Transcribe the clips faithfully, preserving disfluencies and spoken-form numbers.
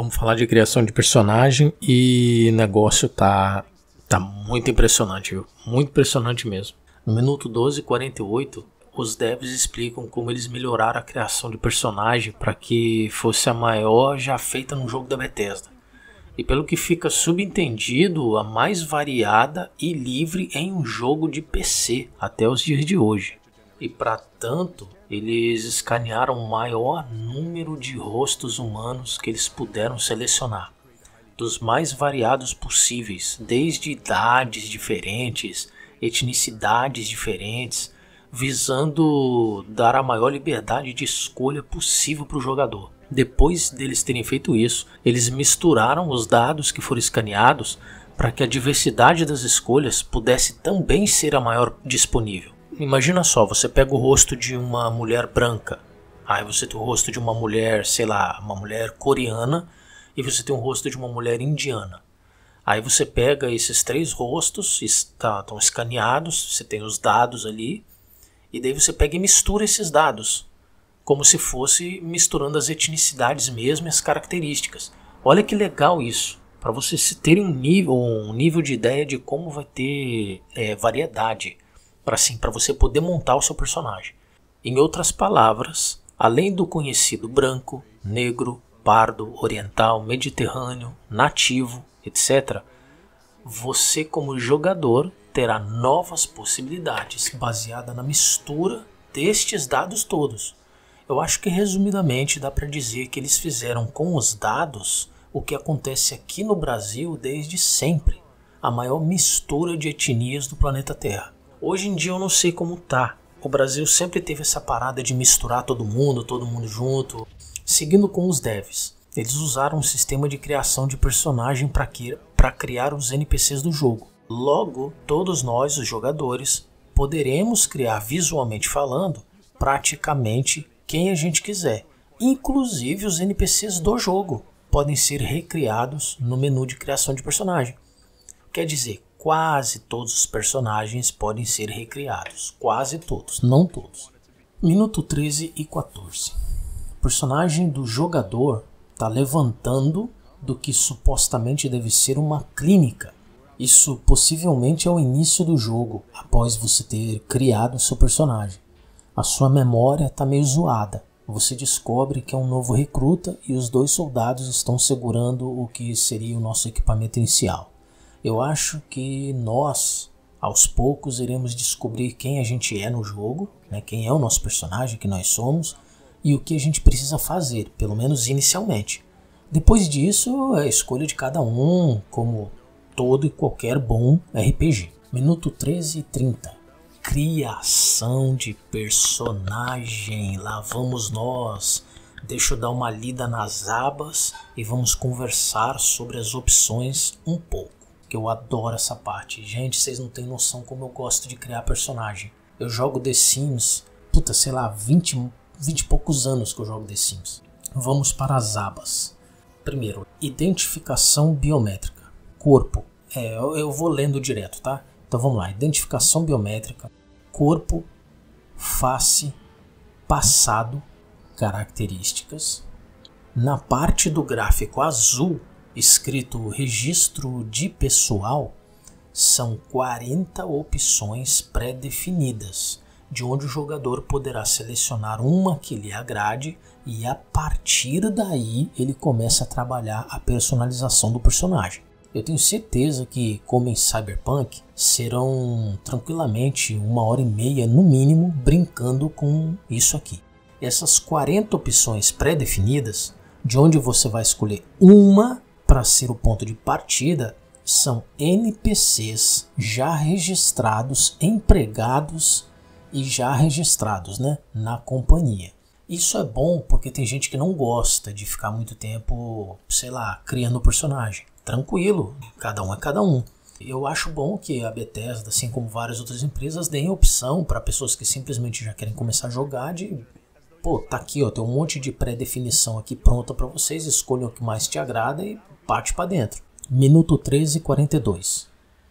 Vamos falar de criação de personagem e o negócio tá, tá muito impressionante, viu? Muito impressionante mesmo. No minuto doze e quarenta e oito, os devs explicam como eles melhoraram a criação de personagem para que fosse a maior já feita no jogo da Bethesda. E pelo que fica subentendido, a mais variada e livre em um jogo de P C até os dias de hoje. E para tanto, eles escanearam o maior número de rostos humanos que eles puderam selecionar, dos mais variados possíveis, desde idades diferentes, etnicidades diferentes, visando dar a maior liberdade de escolha possível para o jogador. Depois deles terem feito isso, eles misturaram os dados que foram escaneados para que a diversidade das escolhas pudesse também ser a maior disponível. Imagina só, você pega o rosto de uma mulher branca, aí você tem o rosto de uma mulher, sei lá, uma mulher coreana, e você tem o rosto de uma mulher indiana. Aí você pega esses três rostos, estão escaneados, você tem os dados ali, e daí você pega e mistura esses dados, como se fosse misturando as etnicidades mesmo e as características. Olha que legal isso, para vocês terem um nível, um nível de ideia de como vai ter é, variedade, para assim, para você poder montar o seu personagem. Em outras palavras, além do conhecido branco, negro, pardo, oriental, mediterrâneo, nativo, etcétera, você como jogador terá novas possibilidades baseada na mistura destes dados todos. Eu acho que resumidamente dá para dizer que eles fizeram com os dados o que acontece aqui no Brasil desde sempre, a maior mistura de etnias do planeta Terra. Hoje em dia eu não sei como tá. O Brasil sempre teve essa parada de misturar todo mundo, todo mundo junto. Seguindo com os devs, eles usaram um sistema de criação de personagem para criar os N P Cs do jogo. Logo, todos nós, os jogadores, poderemos criar visualmente falando praticamente quem a gente quiser. Inclusive os N P Cs do jogo podem ser recriados no menu de criação de personagem. Quer dizer, quase todos os personagens podem ser recriados. Quase todos, não todos. Minuto treze e quatorze. O personagem do jogador está levantando do que supostamente deve ser uma clínica. Isso possivelmente é o início do jogo, após você ter criado seu personagem. A sua memória está meio zoada. Você descobre que é um novo recruta e os dois soldados estão segurando o que seria o nosso equipamento inicial. Eu acho que nós, aos poucos, iremos descobrir quem a gente é no jogo, né, quem é o nosso personagem, que nós somos, e o que a gente precisa fazer, pelo menos inicialmente. Depois disso, é a escolha de cada um, como todo e qualquer bom R P G. Minuto treze e trinta. Criação de personagem. Lá vamos nós. Deixa eu dar uma lida nas abas e vamos conversar sobre as opções um pouco. Que eu adoro essa parte. Gente, vocês não têm noção como eu gosto de criar personagem. Eu jogo The Sims, puta, sei lá, vinte, vinte e poucos anos que eu jogo The Sims. Vamos para as abas. Primeiro, identificação biométrica. Corpo. É, eu, eu vou lendo direto, tá? Então vamos lá. Identificação biométrica. Corpo, face, passado, características. Na parte do gráfico azul, escrito registro de pessoal, são quarenta opções pré-definidas, de onde o jogador poderá selecionar uma que lhe agrade e a partir daí ele começa a trabalhar a personalização do personagem. Eu tenho certeza que, como em Cyberpunk, serão tranquilamente uma hora e meia no mínimo brincando com isso aqui. Essas quarenta opções pré-definidas, de onde você vai escolher uma para ser o ponto de partida, são N P Cs já registrados, empregados e já registrados, né, na companhia. Isso é bom porque tem gente que não gosta de ficar muito tempo, sei lá, criando personagem. Tranquilo, cada um é cada um. Eu acho bom que a Bethesda, assim como várias outras empresas, deem opção para pessoas que simplesmente já querem começar a jogar de... Pô, tá aqui, ó, tem um monte de pré-definição aqui pronta para vocês, escolham o que mais te agrada e parte para dentro. Minuto treze e quarenta e dois.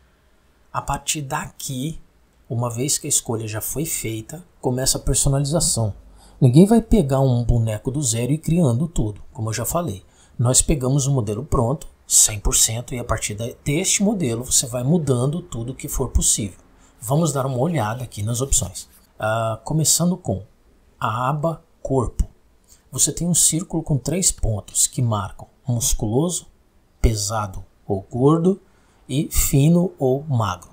A partir daqui, uma vez que a escolha já foi feita, começa a personalização. Ninguém vai pegar um boneco do zero e ir criando tudo, como eu já falei. Nós pegamos o modelo pronto, cem por cento, e a partir deste modelo você vai mudando tudo que for possível. Vamos dar uma olhada aqui nas opções. Uh, começando com a aba Corpo. Você tem um círculo com três pontos que marcam musculoso, pesado ou gordo e fino ou magro.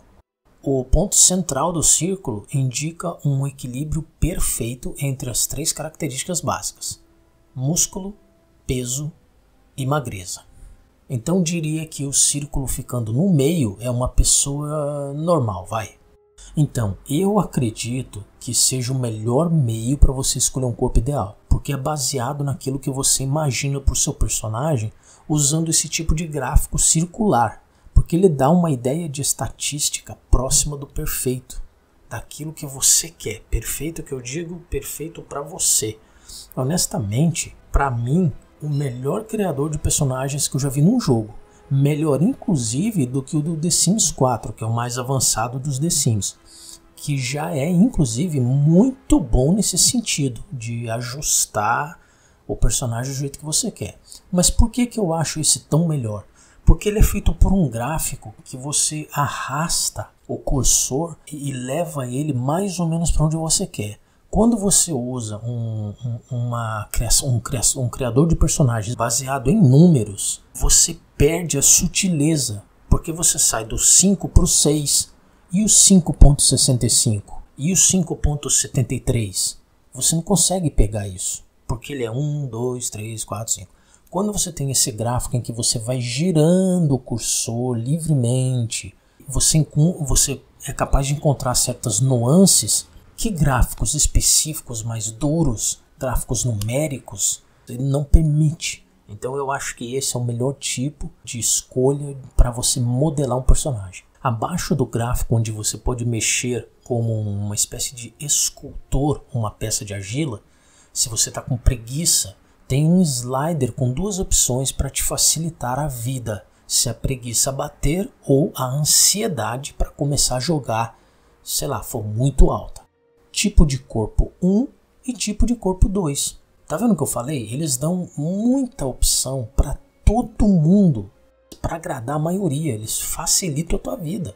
O ponto central do círculo indica um equilíbrio perfeito entre as três características básicas: músculo, peso e magreza. Então diria que o círculo ficando no meio é uma pessoa normal, vai. Então, eu acredito que seja o melhor meio para você escolher um corpo ideal, porque é baseado naquilo que você imagina para o seu personagem usando esse tipo de gráfico circular, porque ele dá uma ideia de estatística próxima do perfeito, daquilo que você quer. Perfeito que eu digo, perfeito para você. Honestamente, para mim, o melhor criador de personagens que eu já vi num jogo, melhor inclusive do que o do The Sims quatro, que é o mais avançado dos The Sims, que já é inclusive muito bom nesse sentido de ajustar o personagem do jeito que você quer. Mas por que que eu acho esse tão melhor? Porque ele é feito por um gráfico que você arrasta o cursor e leva ele mais ou menos para onde você quer. Quando você usa um, um, uma criação, um, criação, um criador de personagens baseado em números, você perde a sutileza, porque você sai do cinco para o seis, e o cinco ponto sessenta e cinco, e o cinco ponto setenta e três. Você não consegue pegar isso, porque ele é um, dois, três, quatro, cinco. Quando você tem esse gráfico em que você vai girando o cursor livremente, você, você é capaz de encontrar certas nuances que gráficos específicos mais duros, gráficos numéricos, ele não permite. Então eu acho que esse é o melhor tipo de escolha para você modelar um personagem. Abaixo do gráfico, onde você pode mexer como uma espécie de escultor uma peça de argila, se você está com preguiça, tem um slider com duas opções para te facilitar a vida, se a preguiça bater ou a ansiedade para começar a jogar, sei lá, for muito alta. Tipo de corpo um e tipo de corpo dois. Tá vendo o que eu falei? Eles dão muita opção para todo mundo, para agradar a maioria. Eles facilitam a tua vida.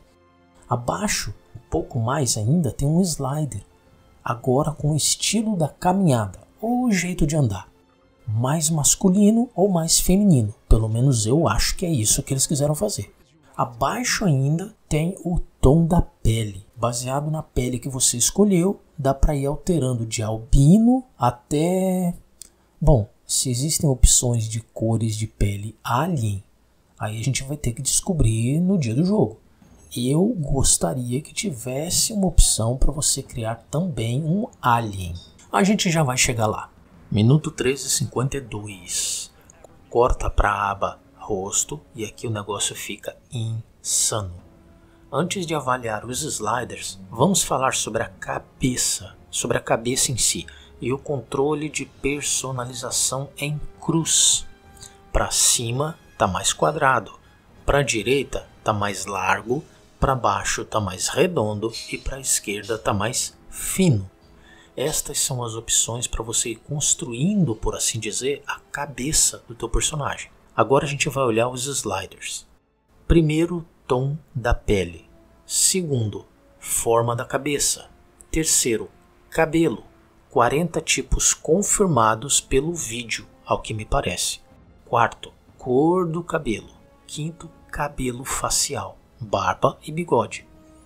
Abaixo, um pouco mais ainda, tem um slider, agora com o estilo da caminhada ou o jeito de andar, mais masculino ou mais feminino. Pelo menos eu acho que é isso que eles quiseram fazer. Abaixo ainda tem o tom da pele. Baseado na pele que você escolheu, dá para ir alterando de albino até... Bom, se existem opções de cores de pele alien, aí a gente vai ter que descobrir no dia do jogo. Eu gostaria que tivesse uma opção para você criar também um alien. A gente já vai chegar lá. Minuto treze e cinquenta e dois. Corta para a aba rosto e aqui o negócio fica insano. Antes de avaliar os sliders, vamos falar sobre a cabeça, sobre a cabeça em si e o controle de personalização em cruz. Para cima está mais quadrado, para a direita está mais largo, para baixo está mais redondo e para a esquerda está mais fino. Estas são as opções para você ir construindo, por assim dizer, a cabeça do teu personagem. Agora a gente vai olhar os sliders. Primeiro, tom da pele. Segundo, forma da cabeça. Terceiro, cabelo. quarenta tipos confirmados pelo vídeo, ao que me parece. Quarto, cor do cabelo. Quinto, cabelo facial, barba e bigode.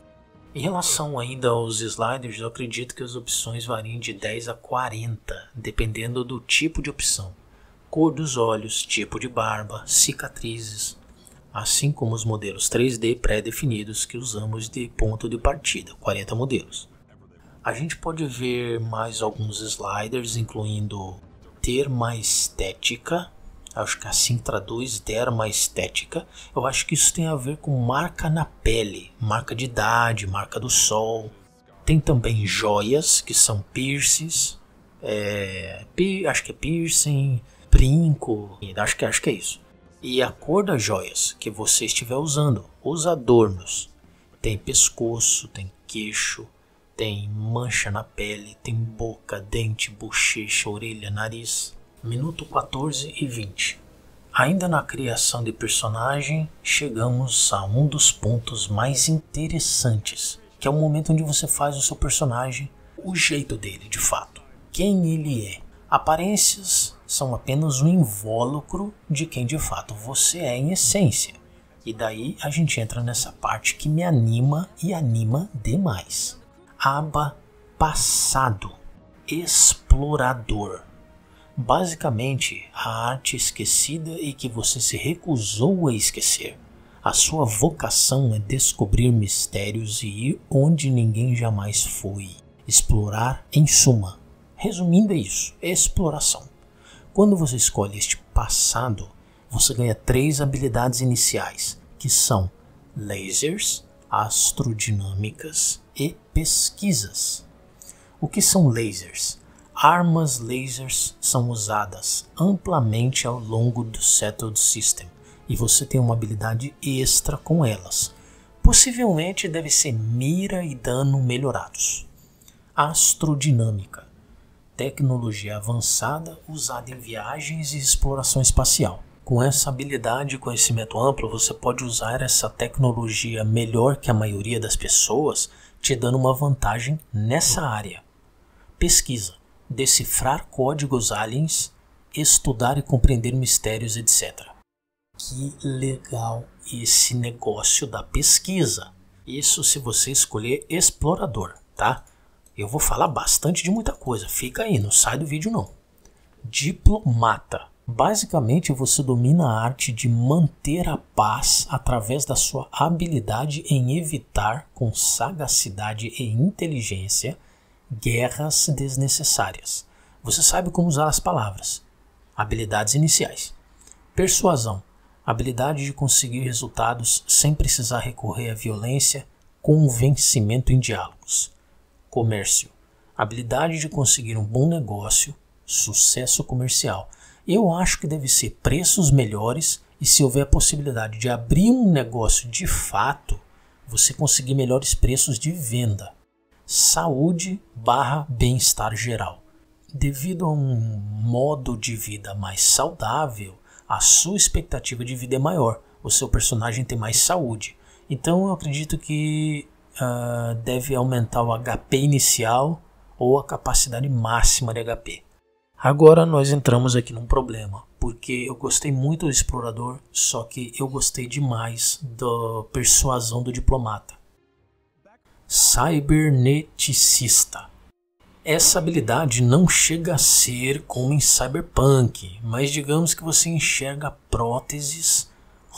Em relação ainda aos sliders, eu acredito que as opções variem de dez a quarenta, dependendo do tipo de opção. Cor dos olhos, tipo de barba, cicatrizes, assim como os modelos três D pré-definidos que usamos de ponto de partida, quarenta modelos. A gente pode ver mais alguns sliders, incluindo termaestética, acho que assim traduz dermaestética. Eu acho que isso tem a ver com marca na pele, marca de idade, marca do sol. Tem também joias, que são piercings, é, pi, acho que é piercing, brinco, acho que, acho que é isso. E a cor das joias que você estiver usando, os adornos. Tem pescoço, tem queixo, tem mancha na pele, tem boca, dente, bochecha, orelha, nariz. Minuto quatorze e vinte. Ainda na criação de personagem, chegamos a um dos pontos mais interessantes, que é o momento onde você faz o seu personagem, o jeito dele de fato, quem ele é. Aparências são apenas um invólucro de quem de fato você é em essência. E daí a gente entra nessa parte que me anima e anima demais. Aba passado, explorador. Basicamente, a arte esquecida e que você se recusou a esquecer. A sua vocação é descobrir mistérios e ir onde ninguém jamais foi. Explorar em suma. Resumindo é isso, exploração. Quando você escolhe este passado, você ganha três habilidades iniciais, que são lasers, astrodinâmicas e pesquisas. O que são lasers? Armas lasers são usadas amplamente ao longo do Settled System e você tem uma habilidade extra com elas. Possivelmente deve ser mira e dano melhorados. Astrodinâmica. Tecnologia avançada usada em viagens e exploração espacial. Com essa habilidade e conhecimento amplo, você pode usar essa tecnologia melhor que a maioria das pessoas, te dando uma vantagem nessa área. Pesquisa. Decifrar códigos aliens, estudar e compreender mistérios, etcétera. Que legal esse negócio da pesquisa. Isso se você escolher explorador, tá? Eu vou falar bastante de muita coisa, fica aí, não sai do vídeo não. Diplomata. Basicamente você domina a arte de manter a paz através da sua habilidade em evitar com sagacidade e inteligência guerras desnecessárias. Você sabe como usar as palavras. Habilidades iniciais. Persuasão. Habilidade de conseguir resultados sem precisar recorrer à violência. Convencimento em diálogos. Comércio. Habilidade de conseguir um bom negócio. Sucesso comercial. Eu acho que deve ser preços melhores e se houver a possibilidade de abrir um negócio de fato, você conseguir melhores preços de venda. Saúde barra bem-estar geral. Devido a um modo de vida mais saudável, a sua expectativa de vida é maior. O seu personagem tem mais saúde. Então eu acredito que uh, deve aumentar o H P inicial ou a capacidade máxima de H P. Agora nós entramos aqui num problema, porque eu gostei muito do explorador, só que eu gostei demais da persuasão do diplomata. Cyberneticista. Essa habilidade não chega a ser como em Cyberpunk, mas digamos que você enxerga próteses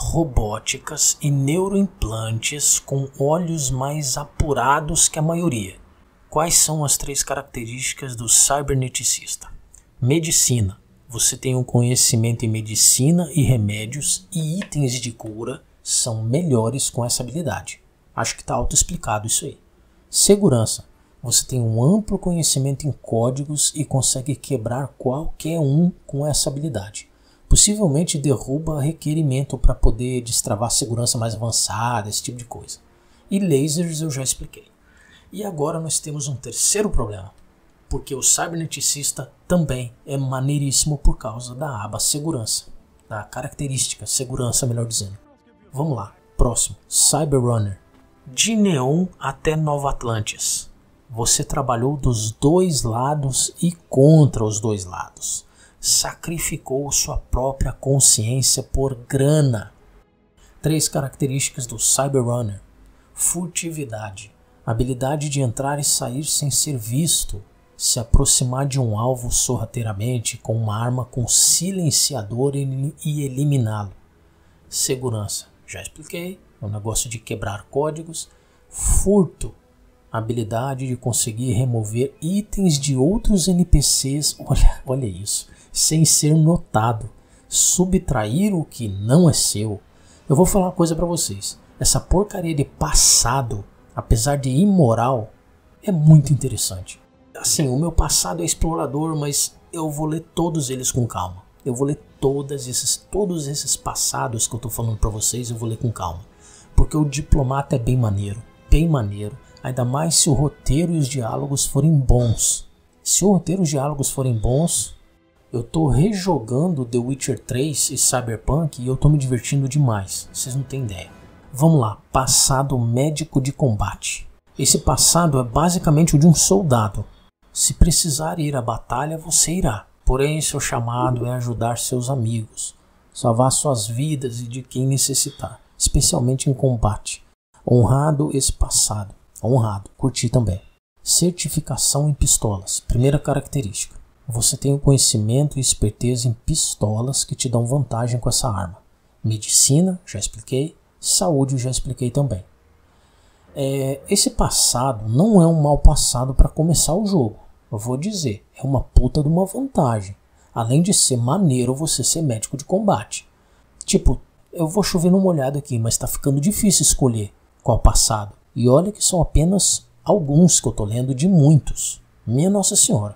robóticas e neuroimplantes com olhos mais apurados que a maioria. Quais são as três características do cyberneticista? Medicina. Você tem um conhecimento em medicina e remédios e itens de cura são melhores com essa habilidade. Acho que está autoexplicado isso aí. Segurança. Você tem um amplo conhecimento em códigos e consegue quebrar qualquer um com essa habilidade. Possivelmente derruba requerimento para poder destravar segurança mais avançada, esse tipo de coisa. E lasers eu já expliquei. E agora nós temos um terceiro problema. Porque o cyberneticista também é maneiríssimo por causa da aba segurança. Da característica segurança, melhor dizendo. Vamos lá. Próximo. Cyberrunner. De Neon até Nova Atlantis. Você trabalhou dos dois lados e contra os dois lados. Sacrificou sua própria consciência por grana. Três características do Cyberrunner. Furtividade. Habilidade de entrar e sair sem ser visto. Se aproximar de um alvo sorrateiramente com uma arma com silenciador e eliminá-lo. Segurança. Já expliquei. É um negócio de quebrar códigos. Furto. Habilidade de conseguir remover itens de outros N P Cs. Olha, olha isso. Sem ser notado. Subtrair o que não é seu. Eu vou falar uma coisa pra vocês. Essa porcaria de passado, apesar de imoral, é muito interessante. Assim, o meu passado é explorador, mas eu vou ler todos eles com calma. Eu vou ler todas esses, todos esses passados que eu tô falando pra vocês, eu vou ler com calma. Porque o diplomata é bem maneiro, bem maneiro. Ainda mais se o roteiro e os diálogos forem bons. Se o roteiro e os diálogos forem bons, Eu tô rejogando The Witcher três e Cyberpunk e eu tô me divertindo demais. Vocês não têm ideia. Vamos lá, passado médico de combate. Esse passado é basicamente o de um soldado. Se precisar ir à batalha, você irá. Porém, seu chamado é ajudar seus amigos, salvar suas vidas e de quem necessitar, especialmente em combate. Honrado esse passado. Honrado, curti também. Certificação em pistolas. Primeira característica. Você tem o conhecimento e esperteza em pistolas que te dão vantagem com essa arma. Medicina, já expliquei. Saúde, já expliquei também. É, esse passado não é um mau passado para começar o jogo. Eu vou dizer, é uma puta de uma vantagem. Além de ser maneiro você ser médico de combate. Tipo, eu vou chover numa olhada aqui, mas tá ficando difícil escolher qual passado. E olha que são apenas alguns que eu tô lendo de muitos. Minha Nossa Senhora.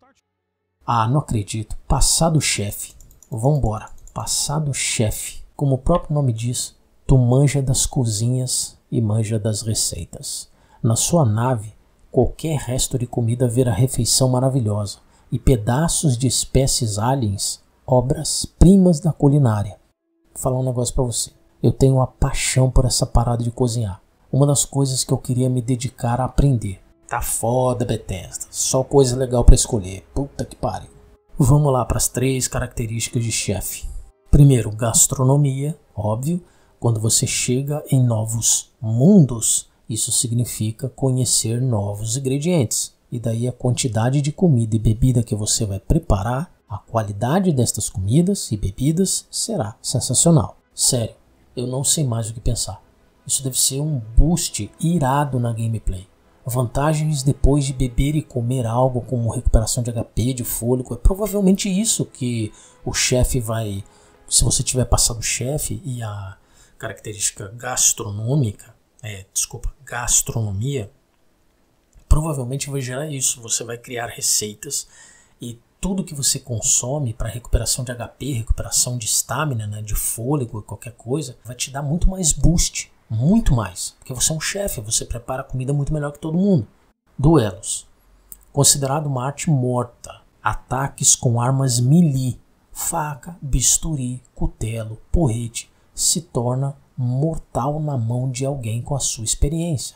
Ah, não acredito. Passado chefe. Vambora. Passado chefe. Como o próprio nome diz, tu manja das cozinhas e manja das receitas. Na sua nave, qualquer resto de comida vira refeição maravilhosa. E pedaços de espécies aliens, obras-primas da culinária. Vou falar um negócio pra você. Eu tenho uma paixão por essa parada de cozinhar. Uma das coisas que eu queria me dedicar a aprender. Tá foda, Bethesda. Só coisa legal pra escolher. Puta que pariu. Vamos lá para as três características de chefe. Primeiro, gastronomia. Óbvio, quando você chega em novos mundos, isso significa conhecer novos ingredientes. E daí a quantidade de comida e bebida que você vai preparar, a qualidade destas comidas e bebidas será sensacional. Sério, eu não sei mais o que pensar. Isso deve ser um boost irado na gameplay. Vantagens depois de beber e comer algo como recuperação de H P, de fôlego. É provavelmente isso que o chefe vai... Se você tiver passado o chefe e a característica gastronômica, é, desculpa, gastronomia, provavelmente vai gerar isso. Você vai criar receitas e tudo que você consome para recuperação de H P, recuperação de estamina, né, de fôlego, qualquer coisa, vai te dar muito mais boost. Muito mais, porque você é um chefe, você prepara comida muito melhor que todo mundo. Duelos. Considerado uma arte morta. Ataques com armas melee, faca, bisturi, cutelo, porrete, se torna mortal na mão de alguém com a sua experiência.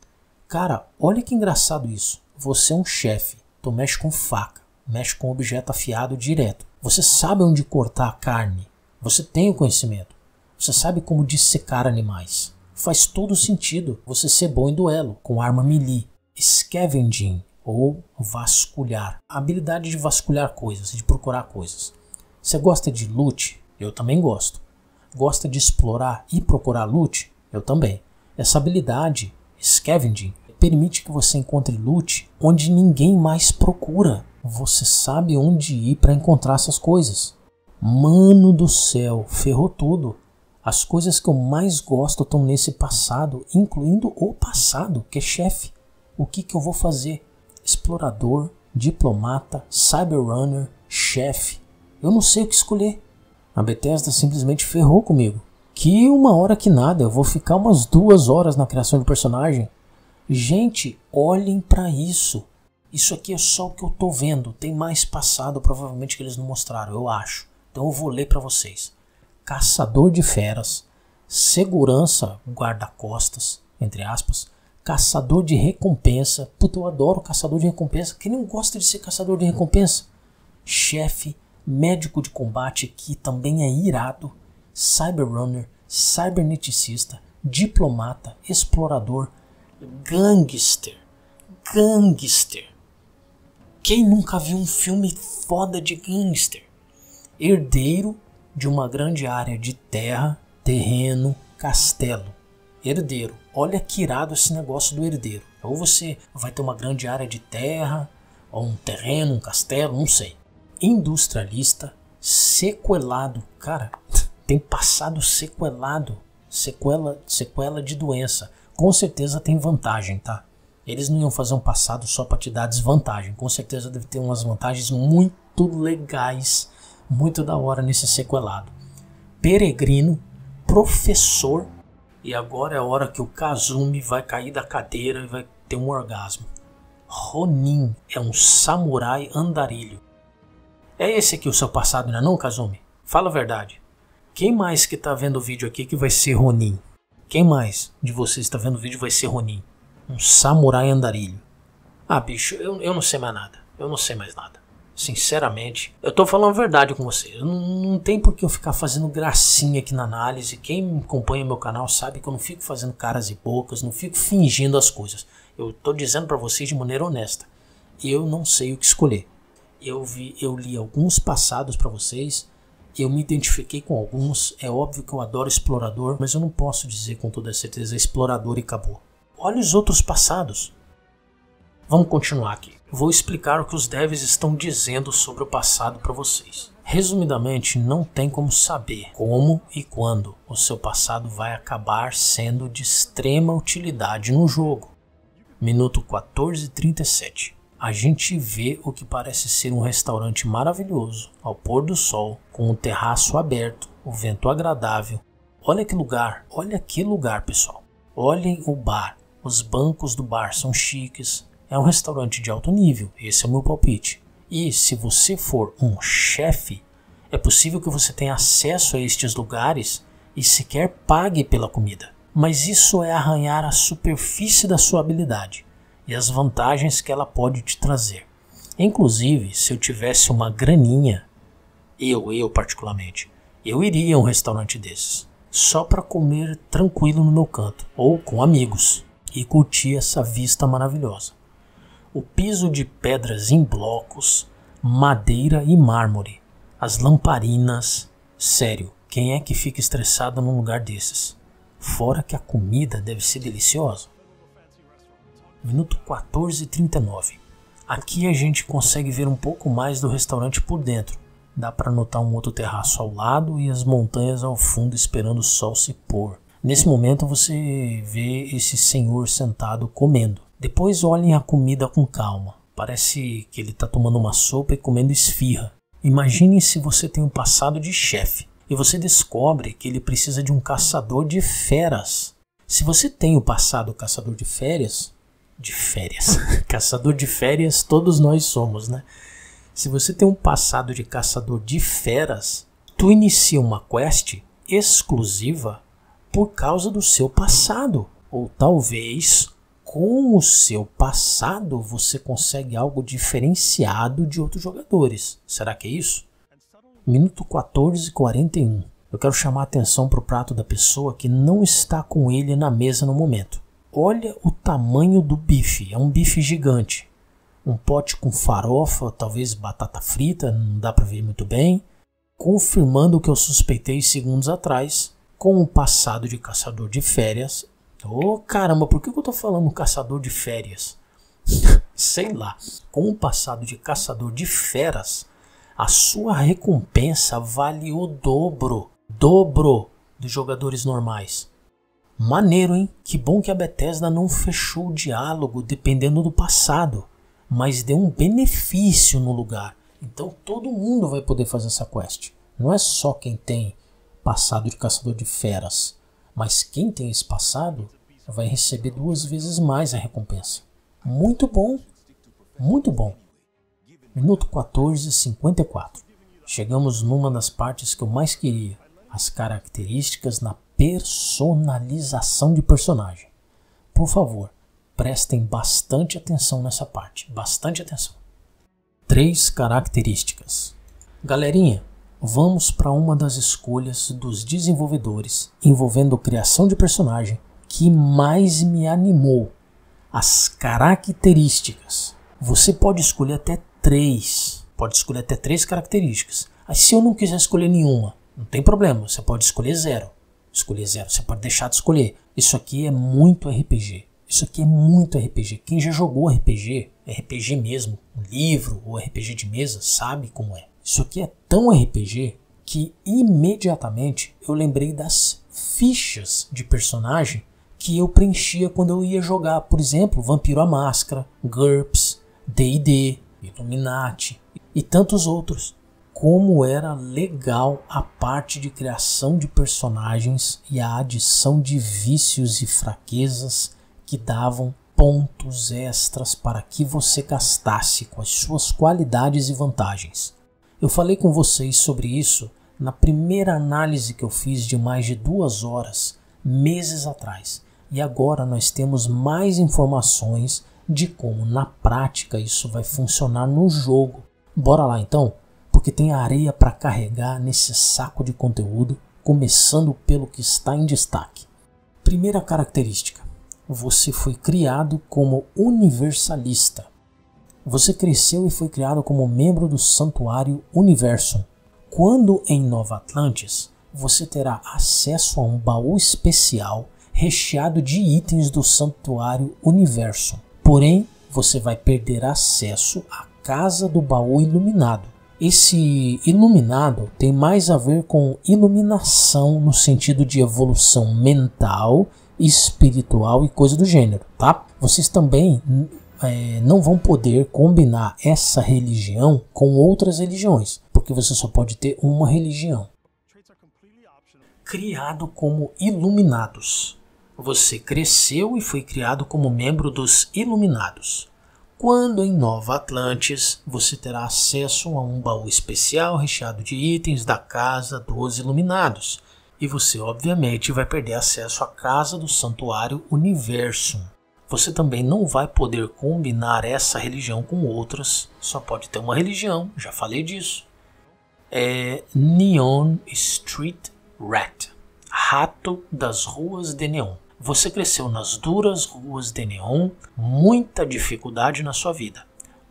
Cara, olha que engraçado isso. Você é um chefe, tu mexe com faca, mexe com objeto afiado direto. Você sabe onde cortar a carne, você tem o conhecimento, você sabe como dissecar animais. Faz todo sentido você ser bom em duelo, com arma melee. Scavenging, ou vasculhar. A habilidade de vasculhar coisas, de procurar coisas. Você gosta de loot? Eu também gosto. Gosta de explorar e procurar loot? Eu também. Essa habilidade, Scavenging, permite que você encontre loot onde ninguém mais procura. Você sabe onde ir para encontrar essas coisas. Mano do céu, ferrou tudo. As coisas que eu mais gosto estão nesse passado, incluindo o passado, que é chefe. O que, que eu vou fazer? Explorador, diplomata, cyberrunner, chefe. Eu não sei o que escolher. A Bethesda simplesmente ferrou comigo. Que uma hora que nada, eu vou ficar umas duas horas na criação de personagem. Gente, olhem pra isso. Isso aqui é só o que eu tô vendo. Tem mais passado provavelmente que eles não mostraram, eu acho. Então eu vou ler pra vocês. Caçador de feras, segurança, guarda-costas, entre aspas, caçador de recompensa. Puta, eu adoro caçador de recompensa. Quem não gosta de ser caçador de recompensa? Chefe, médico de combate, que também é irado, cyberrunner, cyberneticista, diplomata, explorador, gangster. Gangster. Quem nunca viu um filme foda de gangster? Herdeiro de uma grande área de terra, terreno, castelo. Herdeiro. Olha que irado esse negócio do herdeiro. Ou você vai ter uma grande área de terra, ou um terreno, um castelo, não sei. Industrialista, sequelado. Cara, tem passado sequelado. Sequela, sequela de doença. Com certeza tem vantagem, tá? Eles não iam fazer um passado só para te dar desvantagem. Com certeza deve ter umas vantagens muito legais, muito da hora nesse sequelado. Peregrino, professor. E agora é a hora que o Kazumi vai cair da cadeira e vai ter um orgasmo. Ronin é um samurai andarilho. É esse aqui o seu passado, não é não, Kazumi? Fala a verdade. Quem mais que tá vendo o vídeo aqui que vai ser Ronin? Quem mais de vocês está vendo o vídeo vai ser Ronin? Um samurai andarilho. Ah, bicho, eu, eu não sei mais nada. Eu não sei mais nada. Sinceramente, eu tô falando a verdade com vocês. Não, não tem por que eu ficar fazendo gracinha aqui na análise. Quem acompanha meu canal sabe que eu não fico fazendo caras e bocas, não fico fingindo as coisas. Eu tô dizendo pra vocês de maneira honesta. Eu não sei o que escolher. Eu, vi, eu li alguns passados pra vocês. Eu me identifiquei com alguns. É óbvio que eu adoro explorador, mas eu não posso dizer com toda certeza explorador e acabou. Olha os outros passados. Vamos continuar aqui. Vou explicar o que os devs estão dizendo sobre o passado para vocês. Resumidamente, não tem como saber como e quando o seu passado vai acabar sendo de extrema utilidade no jogo. Minuto quatorze e trinta e sete. A gente vê o que parece ser um restaurante maravilhoso, ao pôr do sol, com um terraço aberto, o vento agradável. Olha que lugar, olha que lugar, pessoal. Olhem o bar, os bancos do bar são chiques. É um restaurante de alto nível, esse é o meu palpite. E se você for um chefe, é possível que você tenha acesso a estes lugares e sequer pague pela comida. Mas isso é arranhar a superfície da sua habilidade e as vantagens que ela pode te trazer. Inclusive, se eu tivesse uma graninha, eu, eu particularmente, eu iria a um restaurante desses, só para comer tranquilo no meu canto, ou com amigos, e curtir essa vista maravilhosa. O piso de pedras em blocos, madeira e mármore, as lamparinas. Sério, quem é que fica estressado num lugar desses? Fora que a comida deve ser deliciosa. Minuto quatorze e trinta e nove. Aqui a gente consegue ver um pouco mais do restaurante por dentro. Dá para notar um outro terraço ao lado e as montanhas ao fundo esperando o sol se pôr. Nesse momento você vê esse senhor sentado comendo. Depois olhem a comida com calma. Parece que ele está tomando uma sopa e comendo esfirra. Imagine se você tem um passado de chefe e você descobre que ele precisa de um caçador de feras. Se você tem o passado caçador de férias, de férias, caçador de férias todos nós somos, né? Se você tem um passado de caçador de feras, tu inicia uma quest exclusiva por causa do seu passado. Ou talvez com o seu passado você consegue algo diferenciado de outros jogadores. Será que é isso? Minuto quatorze e quarenta e um. Eu quero chamar a atenção para o prato da pessoa que não está com ele na mesa no momento. Olha o tamanho do bife. É um bife gigante. Um pote com farofa, talvez batata frita, não dá para ver muito bem. Confirmando o que eu suspeitei segundos atrás, com o passado de caçador de férias. Oh caramba, por que eu tô falando caçador de férias? Sei lá. Com o passado de caçador de feras, a sua recompensa vale o dobro. Dobro dos jogadores normais. Maneiro, hein? Que bom que a Bethesda não fechou o diálogo dependendo do passado, mas deu um benefício no lugar. Então todo mundo vai poder fazer essa quest. Não é só quem tem passado de caçador de feras, mas quem tem esse passado vai receber duas vezes mais a recompensa. Muito bom, muito bom. Minuto quatorze e cinquenta e quatro. Chegamos numa das partes que eu mais queria. As características na personalização de personagem. Por favor, prestem bastante atenção nessa parte. Bastante atenção. Três características. Galerinha, vamos para uma das escolhas dos desenvolvedores envolvendo criação de personagem que mais me animou. As características. Você pode escolher até três. Pode escolher até três características. Aí se eu não quiser escolher nenhuma, não tem problema. Você pode escolher zero. Escolher zero. Você pode deixar de escolher. Isso aqui é muito R P G. Isso aqui é muito R P G. Quem já jogou R P G, R P G mesmo, um livro ou R P G de mesa, sabe como é. Isso aqui é tão R P G que imediatamente eu lembrei das fichas de personagem que eu preenchia quando eu ia jogar. Por exemplo, Vampiro à Máscara, GURPS, D e D, Illuminati e tantos outros. Como era legal a parte de criação de personagens e a adição de vícios e fraquezas que davam pontos extras para que você gastasse com as suas qualidades e vantagens. Eu falei com vocês sobre isso na primeira análise que eu fiz de mais de duas horas, meses atrás. E agora nós temos mais informações de como na prática isso vai funcionar no jogo. Bora lá então, porque tem areia para carregar nesse saco de conteúdo, começando pelo que está em destaque. Primeira característica: você foi criado como universalista. Você cresceu e foi criado como membro do Santuário Universum. Quando em Nova Atlantis, você terá acesso a um baú especial recheado de itens do Santuário Universum. Porém, você vai perder acesso à Casa do Baú Iluminado. Esse iluminado tem mais a ver com iluminação no sentido de evolução mental, espiritual e coisa do gênero, tá? Vocês também é, não vão poder combinar essa religião com outras religiões, porque você só pode ter uma religião. Criado como iluminados. Você cresceu e foi criado como membro dos Iluminados. Quando em Nova Atlantis, você terá acesso a um baú especial recheado de itens da Casa dos Iluminados. E você, obviamente, vai perder acesso à Casa do Santuário Universum. Você também não vai poder combinar essa religião com outras. Só pode ter uma religião, já falei disso. É Neon Street Rat. Rato das ruas de neon. Você cresceu nas duras ruas de neon, muita dificuldade na sua vida.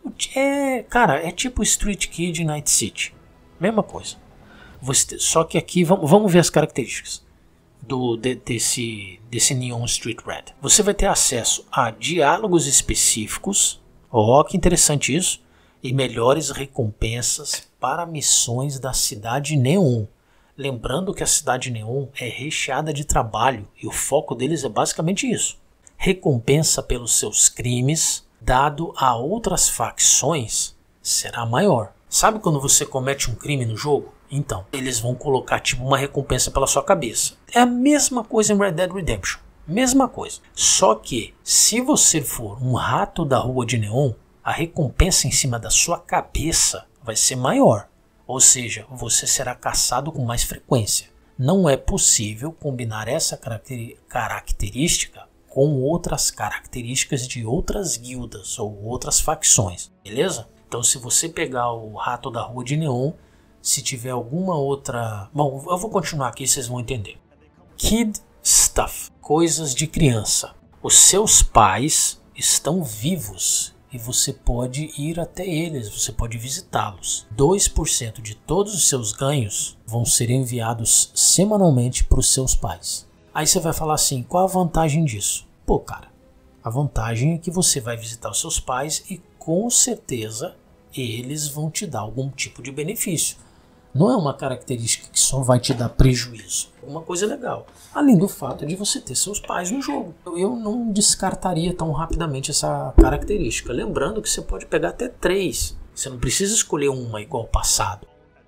É, cara, é tipo Street Kid Night City. Mesma coisa. Você, só que aqui, vamos, vamos ver as características do, de, desse, desse Neon Street Rat. Você vai ter acesso a diálogos específicos, ó, que interessante isso, e melhores recompensas para missões da Cidade Neon. Lembrando que a Cidade Neon é recheada de trabalho e o foco deles é basicamente isso. Recompensa pelos seus crimes, dado a outras facções, será maior. Sabe quando você comete um crime no jogo? Então, eles vão colocar tipo uma recompensa pela sua cabeça. É a mesma coisa em Red Dead Redemption. Mesma coisa. Só que, se você for um rato da rua de neon, a recompensa em cima da sua cabeça vai ser maior. Ou seja, você será caçado com mais frequência. Não é possível combinar essa característica com outras características de outras guildas ou outras facções, beleza? Então se você pegar o rato da rua de neon, se tiver alguma outra... Bom, eu vou continuar aqui e vocês vão entender. Kid Stuff, coisas de criança. Os seus pais estão vivos e você pode ir até eles, você pode visitá-los. dois por cento de todos os seus ganhos vão ser enviados semanalmente para os seus pais. Aí você vai falar assim, qual a vantagem disso? Pô, cara, a vantagem é que você vai visitar os seus pais e com certeza eles vão te dar algum tipo de benefício. Não é uma característica que só vai te dar prejuízo. É uma coisa legal. Além do fato de você ter seus pais no jogo. Eu não descartaria tão rapidamente essa característica. Lembrando que você pode pegar até três. Você não precisa escolher uma igual ao passado.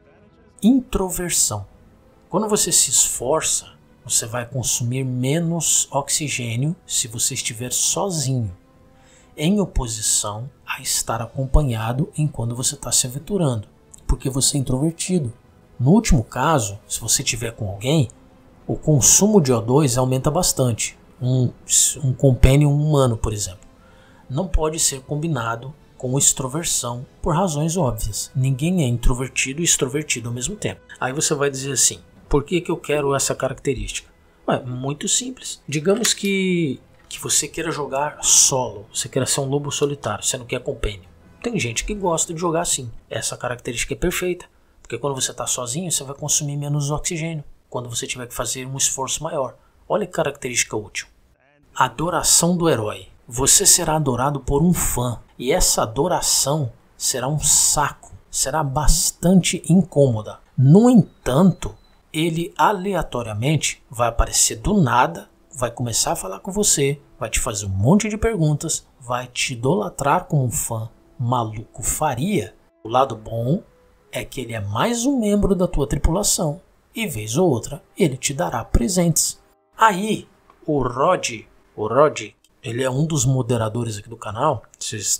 Introversão. Quando você se esforça, você vai consumir menos oxigênio se você estiver sozinho, em oposição a estar acompanhado enquanto você está se aventurando, porque você é introvertido. No último caso, se você estiver com alguém, o consumo de O dois aumenta bastante. Um, um companion humano, por exemplo, não pode ser combinado com extroversão por razões óbvias. Ninguém é introvertido e extrovertido ao mesmo tempo. Aí você vai dizer assim, por que que eu quero essa característica? Ué, muito simples. Digamos que, que você queira jogar solo, você queira ser um lobo solitário, você não quer companion. Tem gente que gosta de jogar assim. Essa característica é perfeita, porque quando você está sozinho, você vai consumir menos oxigênio, quando você tiver que fazer um esforço maior. Olha que característica útil. Adoração do herói. Você será adorado por um fã, e essa adoração será um saco, será bastante incômoda. No entanto, ele aleatoriamente vai aparecer do nada, vai começar a falar com você, vai te fazer um monte de perguntas, vai te idolatrar como um fã maluco faria. O lado bom é que ele é mais um membro da tua tripulação e vez ou outra ele te dará presentes. Aí o Rod, o Rod, ele é um dos moderadores aqui do canal. Vocês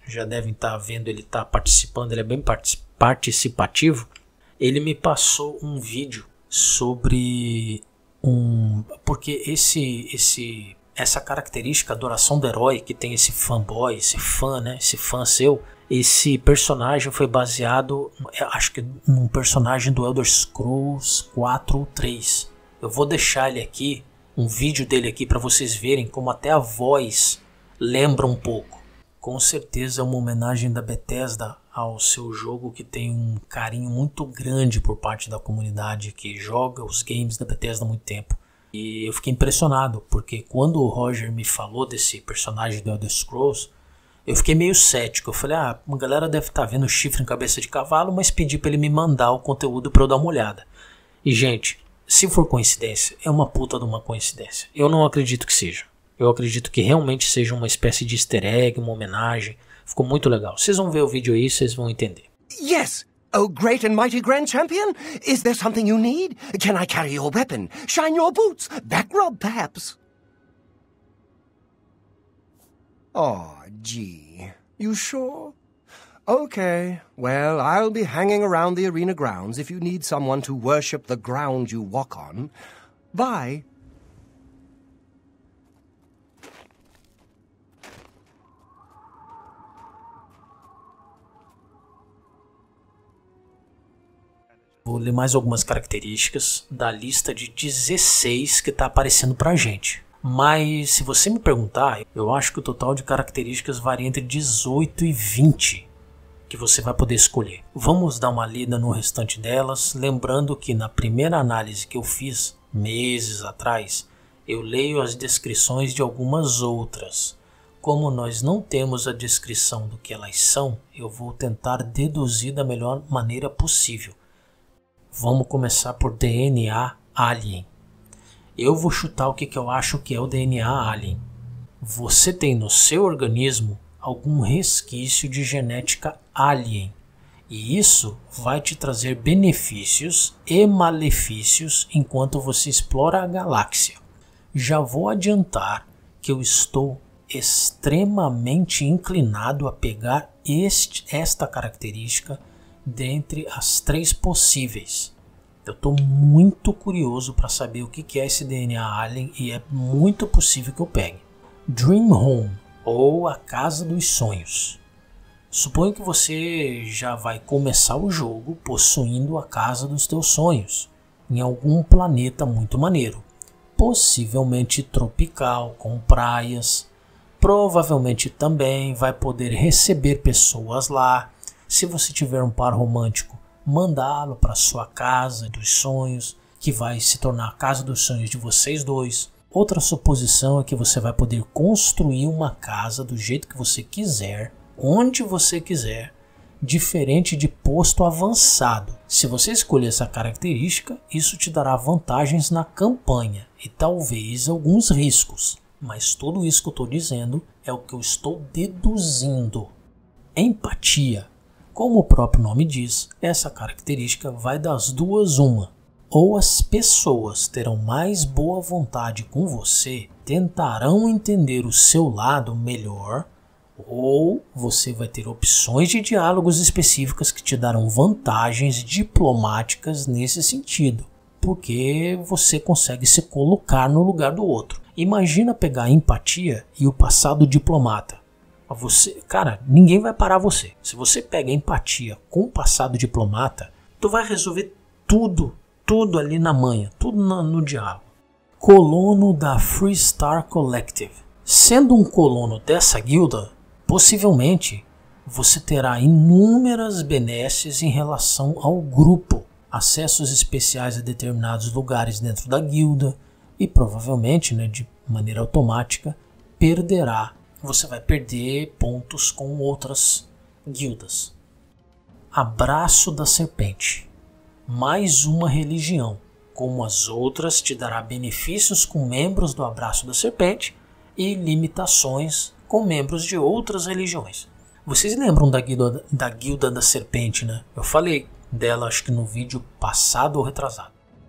já devem estar vendo, ele está participando, ele é bem participativo. Ele me passou um vídeo sobre um... Porque esse, esse, essa característica, adoração do herói, que tem esse fanboy, esse fã, né? Esse fã seu, esse personagem foi baseado, acho que num personagem do Elder Scrolls quatro ou três. Eu vou deixar ele aqui, um vídeo dele aqui para vocês verem como até a voz lembra um pouco. Com certeza é uma homenagem da Bethesda ao seu jogo, que tem um carinho muito grande por parte da comunidade que joga os games da Bethesda há muito tempo. E eu fiquei impressionado, porque quando o Roger me falou desse personagem do Elder Scrolls, eu fiquei meio cético. Eu falei, ah, a galera deve estar vendo chifre em cabeça de cavalo, mas pedi para ele me mandar o conteúdo para eu dar uma olhada. E gente, se for coincidência, é uma puta de uma coincidência. Eu não acredito que seja. Eu acredito que realmente seja uma espécie de easter egg, uma homenagem. Ficou muito legal. Vocês vão ver o vídeo aí, vocês vão entender. Yes, oh great and mighty Grand Champion. Is there something you need? Can I carry your weapon? Shine your boots? Back rub, perhaps? Oh, gee. You sure? Okay, well, I'll be hanging around the arena grounds if you need someone to worship the ground you walk on. Bye. Vou ler mais algumas características da lista de dezesseis que está aparecendo pra gente. Mas se você me perguntar, eu acho que o total de características varia entre dezoito e vinte que você vai poder escolher. Vamos dar uma lida no restante delas, lembrando que na primeira análise que eu fiz meses atrás, eu leio as descrições de algumas outras. Como nós não temos a descrição do que elas são, eu vou tentar deduzir da melhor maneira possível. Vamos começar por D N A Alien. Eu vou chutar o que, que eu acho que é o D N A Alien. Você tem no seu organismo algum resquício de genética alien. E isso vai te trazer benefícios e malefícios enquanto você explora a galáxia. Já vou adiantar que eu estou extremamente inclinado a pegar este, esta característica dentre as três possíveis. Eu estou muito curioso para saber o que é esse D N A Alien e é muito possível que eu pegue. Dream Home, ou a Casa dos Sonhos. Suponho que você já vai começar o jogo possuindo a casa dos teus sonhos, em algum planeta muito maneiro, possivelmente tropical, com praias. Provavelmente também vai poder receber pessoas lá. Se você tiver um par romântico, mandá-lo para sua casa dos sonhos, que vai se tornar a casa dos sonhos de vocês dois. Outra suposição é que você vai poder construir uma casa do jeito que você quiser, onde você quiser, diferente de posto avançado. Se você escolher essa característica, isso te dará vantagens na campanha e talvez alguns riscos. Mas tudo isso que eu estou dizendo é o que eu estou deduzindo. Empatia. Como o próprio nome diz, essa característica vai das duas uma. Ou as pessoas terão mais boa vontade com você, tentarão entender o seu lado melhor, ou você vai ter opções de diálogos específicas que te darão vantagens diplomáticas nesse sentido, porque você consegue se colocar no lugar do outro. Imagina pegar a empatia e o passado diplomata. Você, cara, ninguém vai parar você. Se você pega empatia com o passado diplomata, tu vai resolver tudo, tudo ali na manha, tudo no, no diálogo. Colono da Freestar Collective. Sendo um colono dessa guilda, possivelmente você terá inúmeras benesses em relação ao grupo, acessos especiais a determinados lugares dentro da guilda e provavelmente, né, de maneira automática, perderá. Você vai perder pontos com outras guildas. Abraço da Serpente. Mais uma religião. Como as outras, te dará benefícios com membros do Abraço da Serpente e limitações com membros de outras religiões. Vocês lembram da guilda, da guilda da Serpente, né? Eu falei dela, acho que no vídeo passado ou retrasado.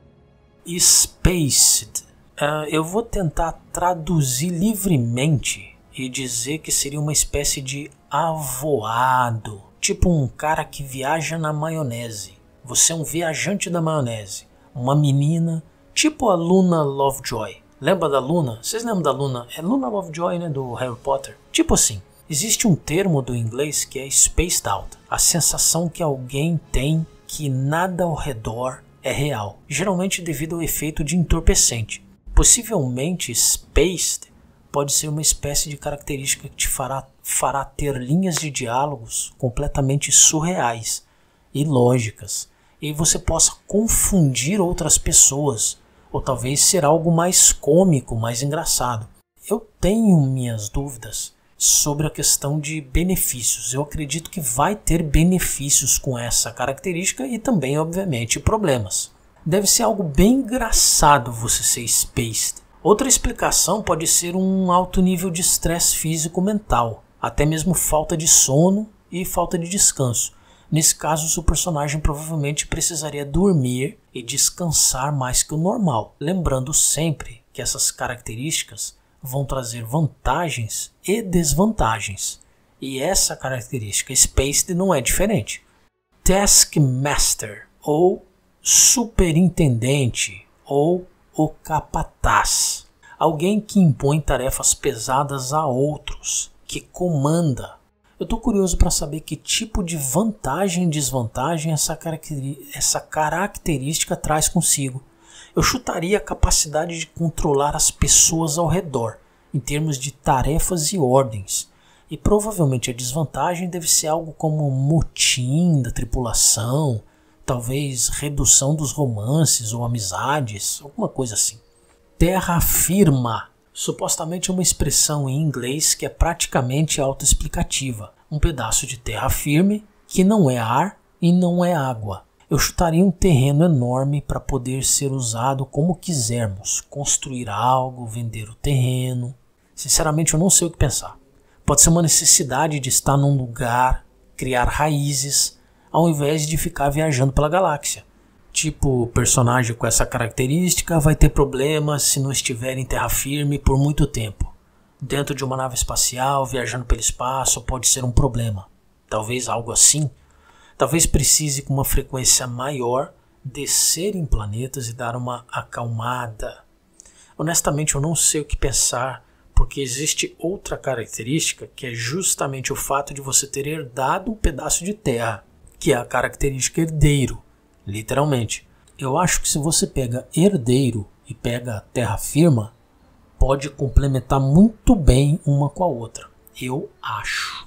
Spaced. Uh, eu vou tentar traduzir livremente e dizer que seria uma espécie de avoado, tipo um cara que viaja na maionese. Você é um viajante da maionese. Uma menina, tipo a Luna Lovejoy. Lembra da Luna? Vocês lembram da Luna? É Luna Lovejoy, né, do Harry Potter? Tipo assim, existe um termo do inglês que é spaced out. A sensação que alguém tem que nada ao redor é real. Geralmente devido ao efeito de entorpecente. Possivelmente spaced pode ser uma espécie de característica que te fará, fará ter linhas de diálogos completamente surreais e lógicas. E você possa confundir outras pessoas, ou talvez ser algo mais cômico, mais engraçado. Eu tenho minhas dúvidas sobre a questão de benefícios. Eu acredito que vai ter benefícios com essa característica e também, obviamente, problemas. Deve ser algo bem engraçado você ser spaced. Outra explicação pode ser um alto nível de estresse físico-mental, até mesmo falta de sono e falta de descanso. Nesse caso, o seu personagem provavelmente precisaria dormir e descansar mais que o normal, lembrando sempre que essas características vão trazer vantagens e desvantagens, e essa característica Spaced não é diferente. Taskmaster, ou superintendente, ou o capataz, alguém que impõe tarefas pesadas a outros, que comanda. Eu estou curioso para saber que tipo de vantagem e desvantagem essa, caracteri- essa característica traz consigo. Eu chutaria a capacidade de controlar as pessoas ao redor, em termos de tarefas e ordens. E provavelmente a desvantagem deve ser algo como motim da tripulação, talvez redução dos romances ou amizades, alguma coisa assim. Terra firma. Supostamente é uma expressão em inglês que é praticamente autoexplicativa. Um pedaço de terra firme que não é ar e não é água. Eu chutaria um terreno enorme para poder ser usado como quisermos. Construir algo, vender o terreno. Sinceramente eu não sei o que pensar. Pode ser uma necessidade de estar num lugar, criar raízes, ao invés de ficar viajando pela galáxia. Tipo, personagem com essa característica vai ter problemas se não estiver em terra firme por muito tempo. Dentro de uma nave espacial, viajando pelo espaço, pode ser um problema. Talvez algo assim. Talvez precise com uma frequência maior descer em planetas e dar uma acalmada. Honestamente eu não sei o que pensar, porque existe outra característica que é justamente o fato de você ter herdado um pedaço de terra, que é a característica herdeiro. Literalmente. Eu acho que se você pega herdeiro e pega terra firma, pode complementar muito bem uma com a outra. Eu acho.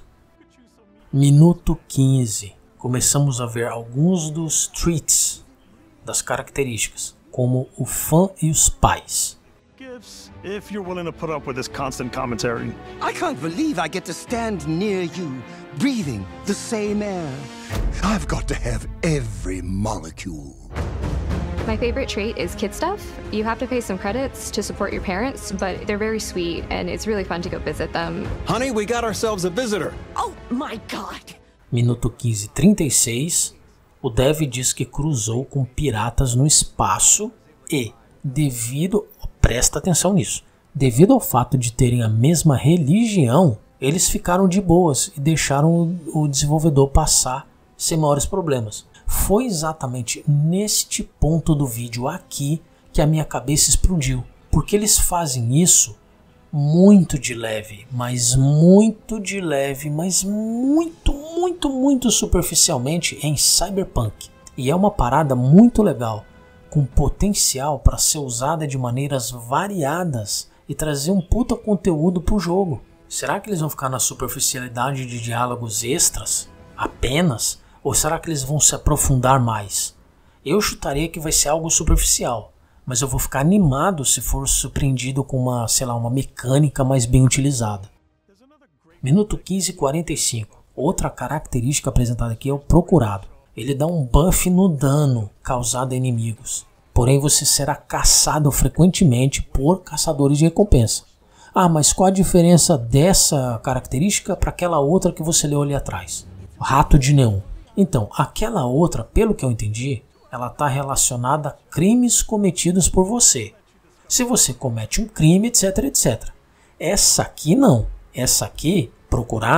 Minuto quinze. Começamos a ver alguns dos traits, das características, como o fã e os pais. If you're willing to put up with this constant commentary. I can't believe I get to stand near you, breathing the same air. I've got to have every molecule. My favorite trait is kid stuff. You have to pay some credits to support your parents, but they're very sweet and it's really fun to go visit them. Honey, we got ourselves a visitor. Oh my God. Minuto quinze, trinta e seis. O Dev diz que cruzou com piratas no espaço e, devido... Presta atenção nisso. Devido ao fato de terem a mesma religião, eles ficaram de boas e deixaram o desenvolvedor passar sem maiores problemas. Foi exatamente neste ponto do vídeo aqui que a minha cabeça explodiu. Porque eles fazem isso muito de leve, mas muito de leve, mas muito, muito, muito superficialmente em Cyberpunk. E é uma parada muito legal, com potencial para ser usada de maneiras variadas e trazer um puta conteúdo pro jogo. Será que eles vão ficar na superficialidade de diálogos extras apenas? Ou será que eles vão se aprofundar mais? Eu chutaria que vai ser algo superficial, mas eu vou ficar animado se for surpreendido com uma, sei lá, uma mecânica mais bem utilizada. Minuto quinze e quarenta e cinco. Outra característica apresentada aqui é o procurado. Ele dá um buff no dano causado a inimigos. Porém, você será caçado frequentemente por caçadores de recompensa. Ah, mas qual a diferença dessa característica para aquela outra que você leu ali atrás? Rato de neon. Então, aquela outra, pelo que eu entendi, ela está relacionada a crimes cometidos por você. Se você comete um crime, etc, etcétera. Essa aqui não. Essa aqui, procurado,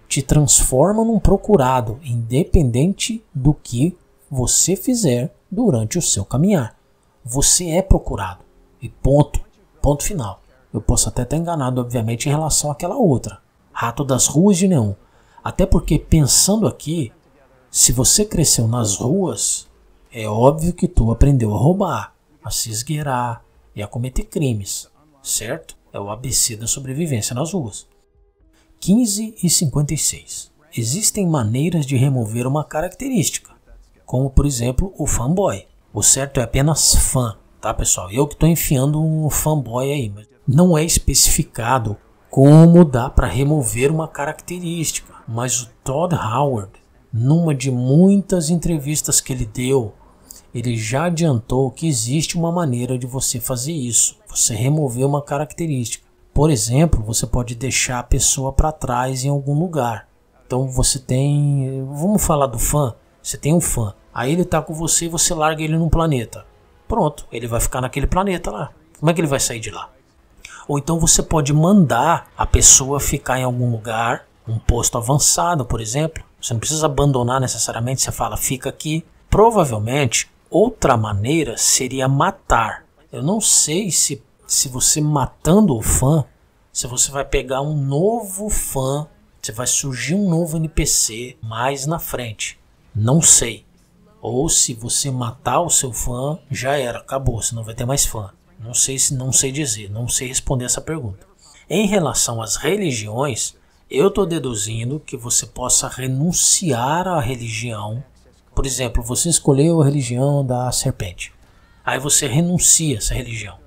te transforma num procurado, independente do que você fizer durante o seu caminhar. Você é procurado. E ponto. Ponto final. Eu posso até estar enganado, obviamente, em relação àquela outra. Rato das ruas de neon. Até porque, pensando aqui, se você cresceu nas ruas, é óbvio que tu aprendeu a roubar, a se esgueirar e a cometer crimes, certo? É o A B C da sobrevivência nas ruas. quinze e cinquenta e seis. Existem maneiras de remover uma característica, como por exemplo o fanboy. O certo é apenas fã, tá pessoal? Eu que estou enfiando um fanboy aí, mas não é especificado como dá para remover uma característica. Mas o Todd Howard, numa de muitas entrevistas que ele deu, ele já adiantou que existe uma maneira de você fazer isso, você remover uma característica. Por exemplo, você pode deixar a pessoa para trás em algum lugar. Então você tem, vamos falar do fã, você tem um fã, aí ele está com você e você larga ele num planeta. Pronto, ele vai ficar naquele planeta lá. Como é que ele vai sair de lá? Ou então você pode mandar a pessoa ficar em algum lugar, um posto avançado, por exemplo. Você não precisa abandonar necessariamente, você fala, fica aqui. Provavelmente, outra maneira seria matar. Eu não sei se, se você matando o fã, se você vai pegar um novo fã, se vai surgir um novo N P C mais na frente. Não sei. Ou se você matar o seu fã, já era, acabou, você não vai ter mais fã. Não sei, se, não sei dizer, não sei responder essa pergunta. Em relação às religiões, eu estou deduzindo que você possa renunciar à religião. Por exemplo, você escolheu a religião da serpente. Aí você renuncia a essa religião.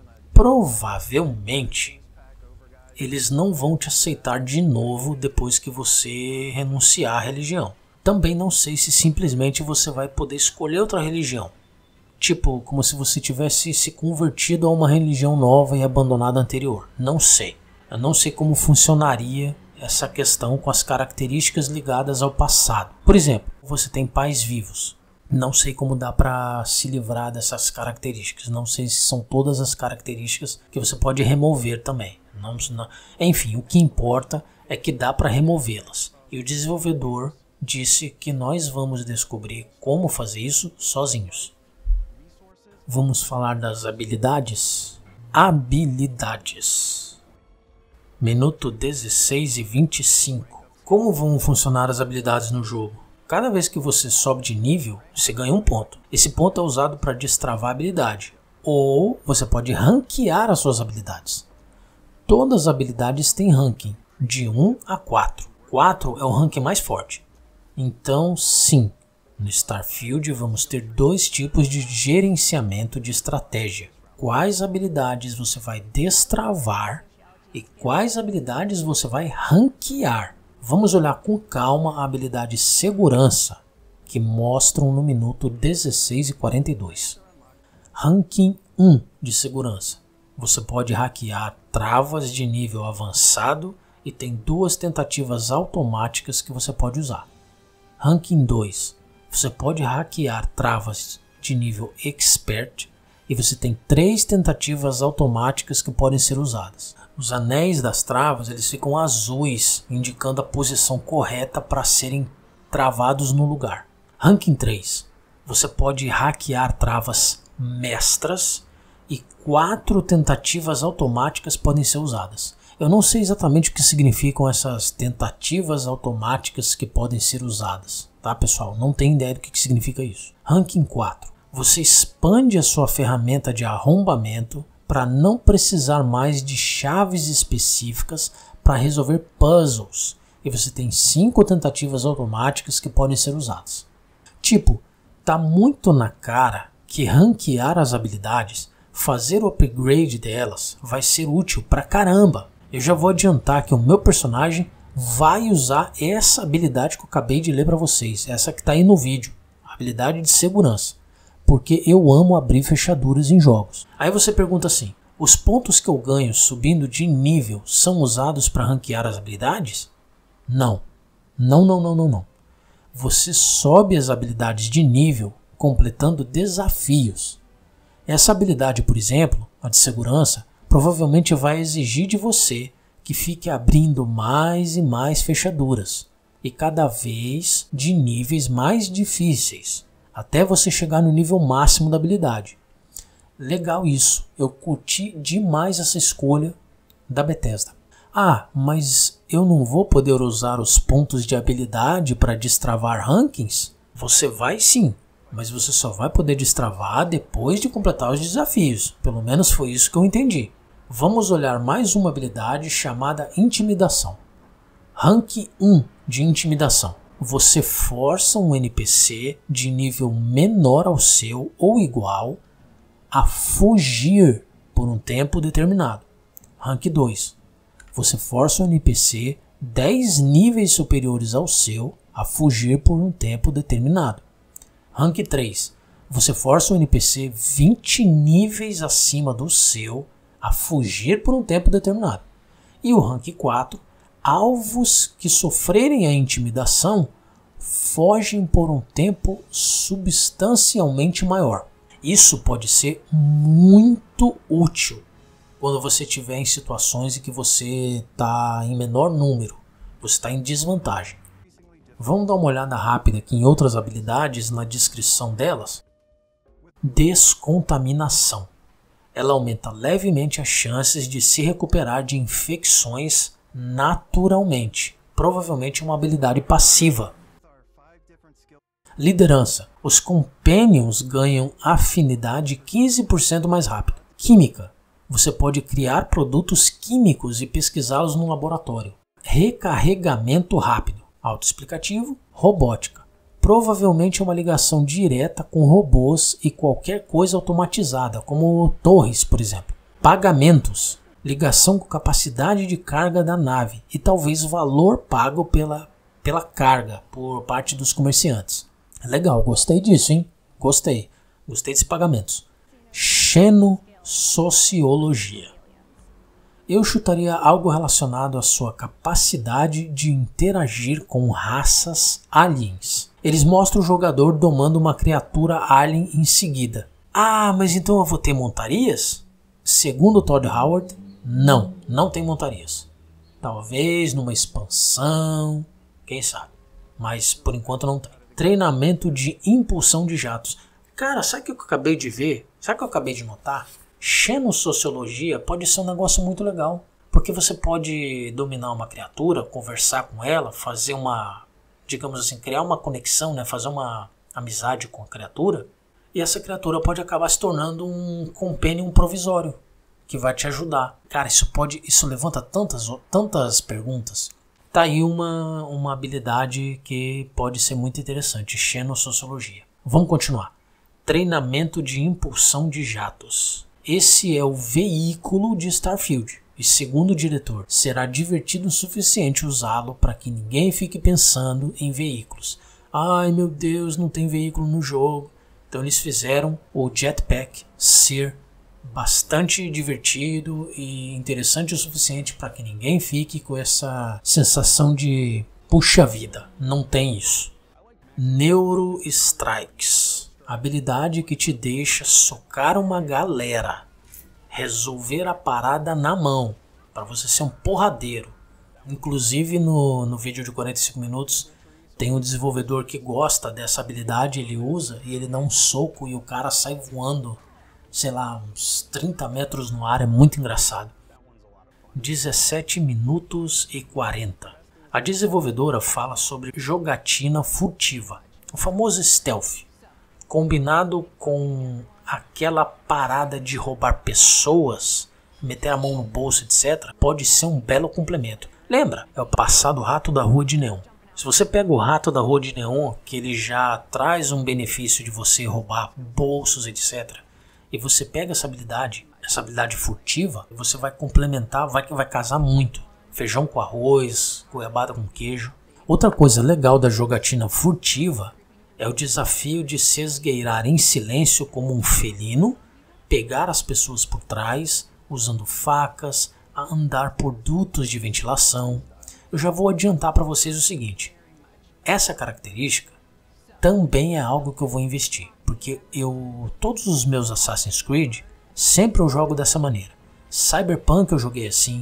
Provavelmente, eles não vão te aceitar de novo depois que você renunciar à religião. Também não sei se simplesmente você vai poder escolher outra religião. Tipo, como se você tivesse se convertido a uma religião nova e abandonado a anterior. Não sei. Eu não sei como funcionaria essa questão com as características ligadas ao passado. Por exemplo, você tem pais vivos. Não sei como dá para se livrar dessas características. Não sei se são todas as características que você pode remover também. Não, não. Enfim, o que importa é que dá para removê-las. E o desenvolvedor disse que nós vamos descobrir como fazer isso sozinhos. Vamos falar das habilidades? Habilidades. Minuto dezesseis e vinte e cinco. Como vão funcionar as habilidades no jogo? Cada vez que você sobe de nível, você ganha um ponto. Esse ponto é usado para destravar a habilidade. Ou você pode ranquear as suas habilidades. Todas as habilidades têm ranking, de um a quatro. quatro é o ranking mais forte. Então, sim, no Starfield vamos ter dois tipos de gerenciamento de estratégia. Quais habilidades você vai destravar e quais habilidades você vai ranquear. Vamos olhar com calma a habilidade segurança, que mostram no minuto dezesseis e quarenta e dois. Ranking um de segurança. Você pode hackear travas de nível avançado e tem duas tentativas automáticas que você pode usar. Ranking dois. Você pode hackear travas de nível Expert e você tem três tentativas automáticas que podem ser usadas. Os anéis das travas eles ficam azuis, indicando a posição correta para serem travados no lugar. Ranking três. Você pode hackear travas mestras e quatro tentativas automáticas podem ser usadas. Eu não sei exatamente o que significam essas tentativas automáticas que podem ser usadas, tá pessoal? Não tenho ideia do que significa isso. Ranking quatro. Você expande a sua ferramenta de arrombamento para não precisar mais de chaves específicas para resolver puzzles. E você tem cinco tentativas automáticas que podem ser usadas. Tipo, tá muito na cara que ranquear as habilidades, fazer o upgrade delas, vai ser útil pra caramba. Eu já vou adiantar que o meu personagem vai usar essa habilidade que eu acabei de ler para vocês. Essa que está aí no vídeo. A habilidade de segurança. Porque eu amo abrir fechaduras em jogos. Aí você pergunta assim. Os pontos que eu ganho subindo de nível são usados para ranquear as habilidades? Não. Não, não, não, não, não. Você sobe as habilidades de nível completando desafios. Essa habilidade, por exemplo, a de segurança, provavelmente vai exigir de você que fique abrindo mais e mais fechaduras. e cada vez de níveis mais difíceis, até você chegar no nível máximo da habilidade. Legal isso, eu curti demais essa escolha da Bethesda. Ah, mas eu não vou poder usar os pontos de habilidade para destravar rankings? Você vai sim, mas você só vai poder destravar depois de completar os desafios. Pelo menos foi isso que eu entendi. Vamos olhar mais uma habilidade chamada Intimidação. Rank um de Intimidação. Você força um N P C de nível menor ao seu ou igual a fugir por um tempo determinado. Rank dois. Você força um N P C dez níveis superiores ao seu a fugir por um tempo determinado. Rank três. Você força um N P C vinte níveis acima do seu a fugir por um tempo determinado. E o Rank quatro. Alvos que sofrerem a intimidação fogem por um tempo substancialmente maior. Isso pode ser muito útil quando você estiver em situações em que você está em menor número, você está em desvantagem. Vamos dar uma olhada rápida aqui em outras habilidades na descrição delas. Descontaminação. Ela aumenta levemente as chances de se recuperar de infecções naturalmente. Provavelmente uma habilidade passiva. Liderança. Os Companions ganham afinidade quinze por cento mais rápido. Química. Você pode criar produtos químicos e pesquisá-los no laboratório. Recarregamento rápido. Autoexplicativo. Robótica. Provavelmente uma ligação direta com robôs e qualquer coisa automatizada, como torres, por exemplo. Pagamentos. Ligação com capacidade de carga da nave e talvez valor pago pela, pela carga por parte dos comerciantes. Legal, gostei disso, hein? Gostei. Gostei desses pagamentos. Xenossociologia. Eu chutaria algo relacionado à sua capacidade de interagir com raças aliens. Eles mostram o jogador domando uma criatura alien em seguida. Ah, mas então eu vou ter montarias? Segundo Todd Howard, não, não tem montarias. Talvez numa expansão, quem sabe. Mas por enquanto não tem. Treinamento de impulsão de jatos. Cara, sabe o que eu acabei de ver? Sabe o que eu acabei de notar? Xenossociologia pode ser um negócio muito legal. Porque você pode dominar uma criatura, conversar com ela, fazer uma, digamos assim, criar uma conexão, né? Fazer uma amizade com a criatura. E essa criatura pode acabar se tornando um companion provisório que vai te ajudar. Cara, isso pode, isso levanta tantas, tantas perguntas. Tá aí uma, uma habilidade que pode ser muito interessante, xenossociologia. Vamos continuar. Treinamento de impulsão de jatos. Esse é o veículo de Starfield. E segundo o diretor, será divertido o suficiente usá-lo para que ninguém fique pensando em veículos. Ai meu Deus, não tem veículo no jogo. Então eles fizeram o jetpack ser bastante divertido e interessante o suficiente para que ninguém fique com essa sensação de puxa vida, não tem isso. Neurostrikes, habilidade que te deixa socar uma galera, resolver a parada na mão, para você ser um porradeiro. Inclusive no, no vídeo de quarenta e cinco minutos tem um desenvolvedor que gosta dessa habilidade, ele usa e ele dá um soco e o cara sai voando, sei lá, uns trinta metros no ar, é muito engraçado. dezessete minutos e quarenta. A desenvolvedora fala sobre jogatina furtiva, o famoso stealth, combinado com aquela parada de roubar pessoas, meter a mão no bolso, etcétera, pode ser um belo complemento. Lembra? É o passado rato da rua de neon. Se você pega o rato da rua de neon, que ele já traz um benefício de você roubar bolsos, etcétera, e você pega essa habilidade, essa habilidade furtiva, você vai complementar, vai que vai casar muito. Feijão com arroz, goiabada com queijo. Outra coisa legal da jogatina furtiva é o desafio de se esgueirar em silêncio como um felino, pegar as pessoas por trás, usando facas, a andar por dutos de ventilação. Eu já vou adiantar para vocês o seguinte, essa característica também é algo que eu vou investir. Porque eu, todos os meus Assassin's Creed, sempre eu jogo dessa maneira. Cyberpunk eu joguei assim,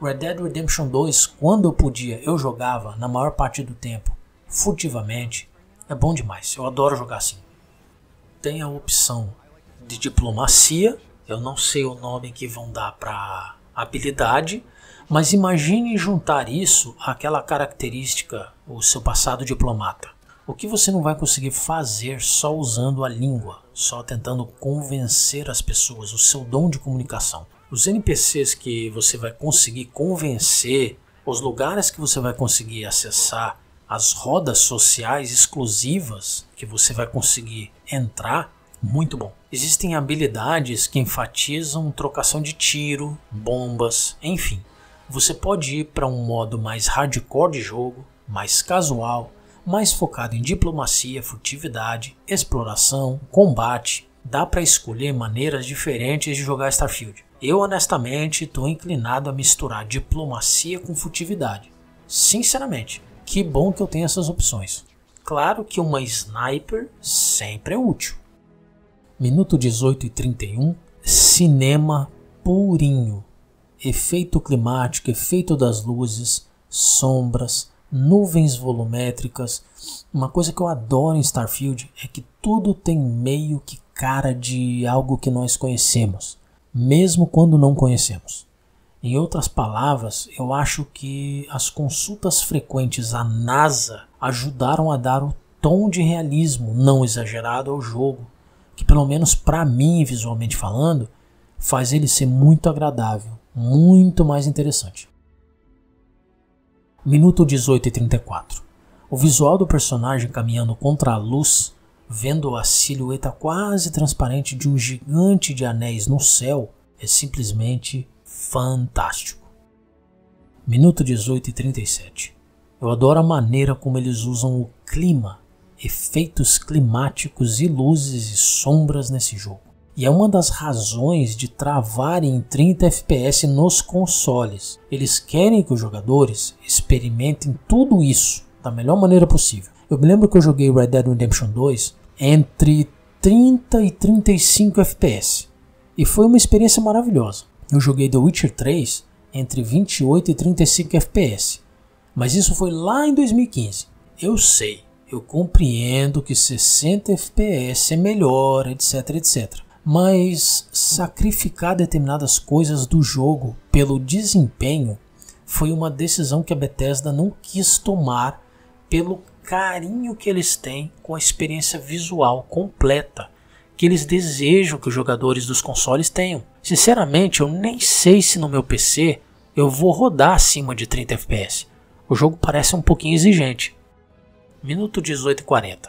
Red Dead Redemption dois, quando eu podia, eu jogava na maior parte do tempo, furtivamente. É bom demais, eu adoro jogar assim. Tem a opção de diplomacia, eu não sei o nome que vão dar para habilidade, mas imagine juntar isso àquela característica, o seu passado diplomata. O que você não vai conseguir fazer só usando a língua, só tentando convencer as pessoas, o seu dom de comunicação. Os N P Cs que você vai conseguir convencer, os lugares que você vai conseguir acessar, as rodas sociais exclusivas que você vai conseguir entrar, muito bom. Existem habilidades que enfatizam trocação de tiro, bombas, enfim. Você pode ir para um modo mais hardcore de jogo, mais casual, mais focado em diplomacia, furtividade, exploração, combate. Dá para escolher maneiras diferentes de jogar Starfield. Eu honestamente estou inclinado a misturar diplomacia com furtividade. Sinceramente, que bom que eu tenho essas opções. Claro que uma sniper sempre é útil. Minuto dezoito e trinta e um, cinema purinho. Efeito climático, efeito das luzes, sombras, nuvens volumétricas. Uma coisa que eu adoro em Starfield é que tudo tem meio que cara de algo que nós conhecemos, mesmo quando não conhecemos. Em outras palavras, eu acho que as consultas frequentes à NASA ajudaram a dar o tom de realismo não exagerado ao jogo, que pelo menos para mim, visualmente falando, faz ele ser muito agradável, muito mais interessante. Minuto dezoito e trinta e quatro. O visual do personagem caminhando contra a luz, vendo a silhueta quase transparente de um gigante de anéis no céu, é simplesmente fantástico. Minuto dezoito e trinta e sete. Eu adoro a maneira como eles usam o clima, efeitos climáticos e luzes e sombras nesse jogo. E é uma das razões de travarem em trinta F P S nos consoles. Eles querem que os jogadores experimentem tudo isso da melhor maneira possível. Eu me lembro que eu joguei Red Dead Redemption dois entre trinta e trinta e cinco F P S. E foi uma experiência maravilhosa. Eu joguei The Witcher três entre vinte e oito e trinta e cinco F P S. Mas isso foi lá em dois mil e quinze. Eu sei, eu compreendo que sessenta F P S é melhor, etc, etcétera. Mas sacrificar determinadas coisas do jogo pelo desempenho foi uma decisão que a Bethesda não quis tomar pelo carinho que eles têm com a experiência visual completa que eles desejam que os jogadores dos consoles tenham. Sinceramente, eu nem sei se no meu P C eu vou rodar acima de trinta F P S. O jogo parece um pouquinho exigente. Minuto dezoito e quarenta.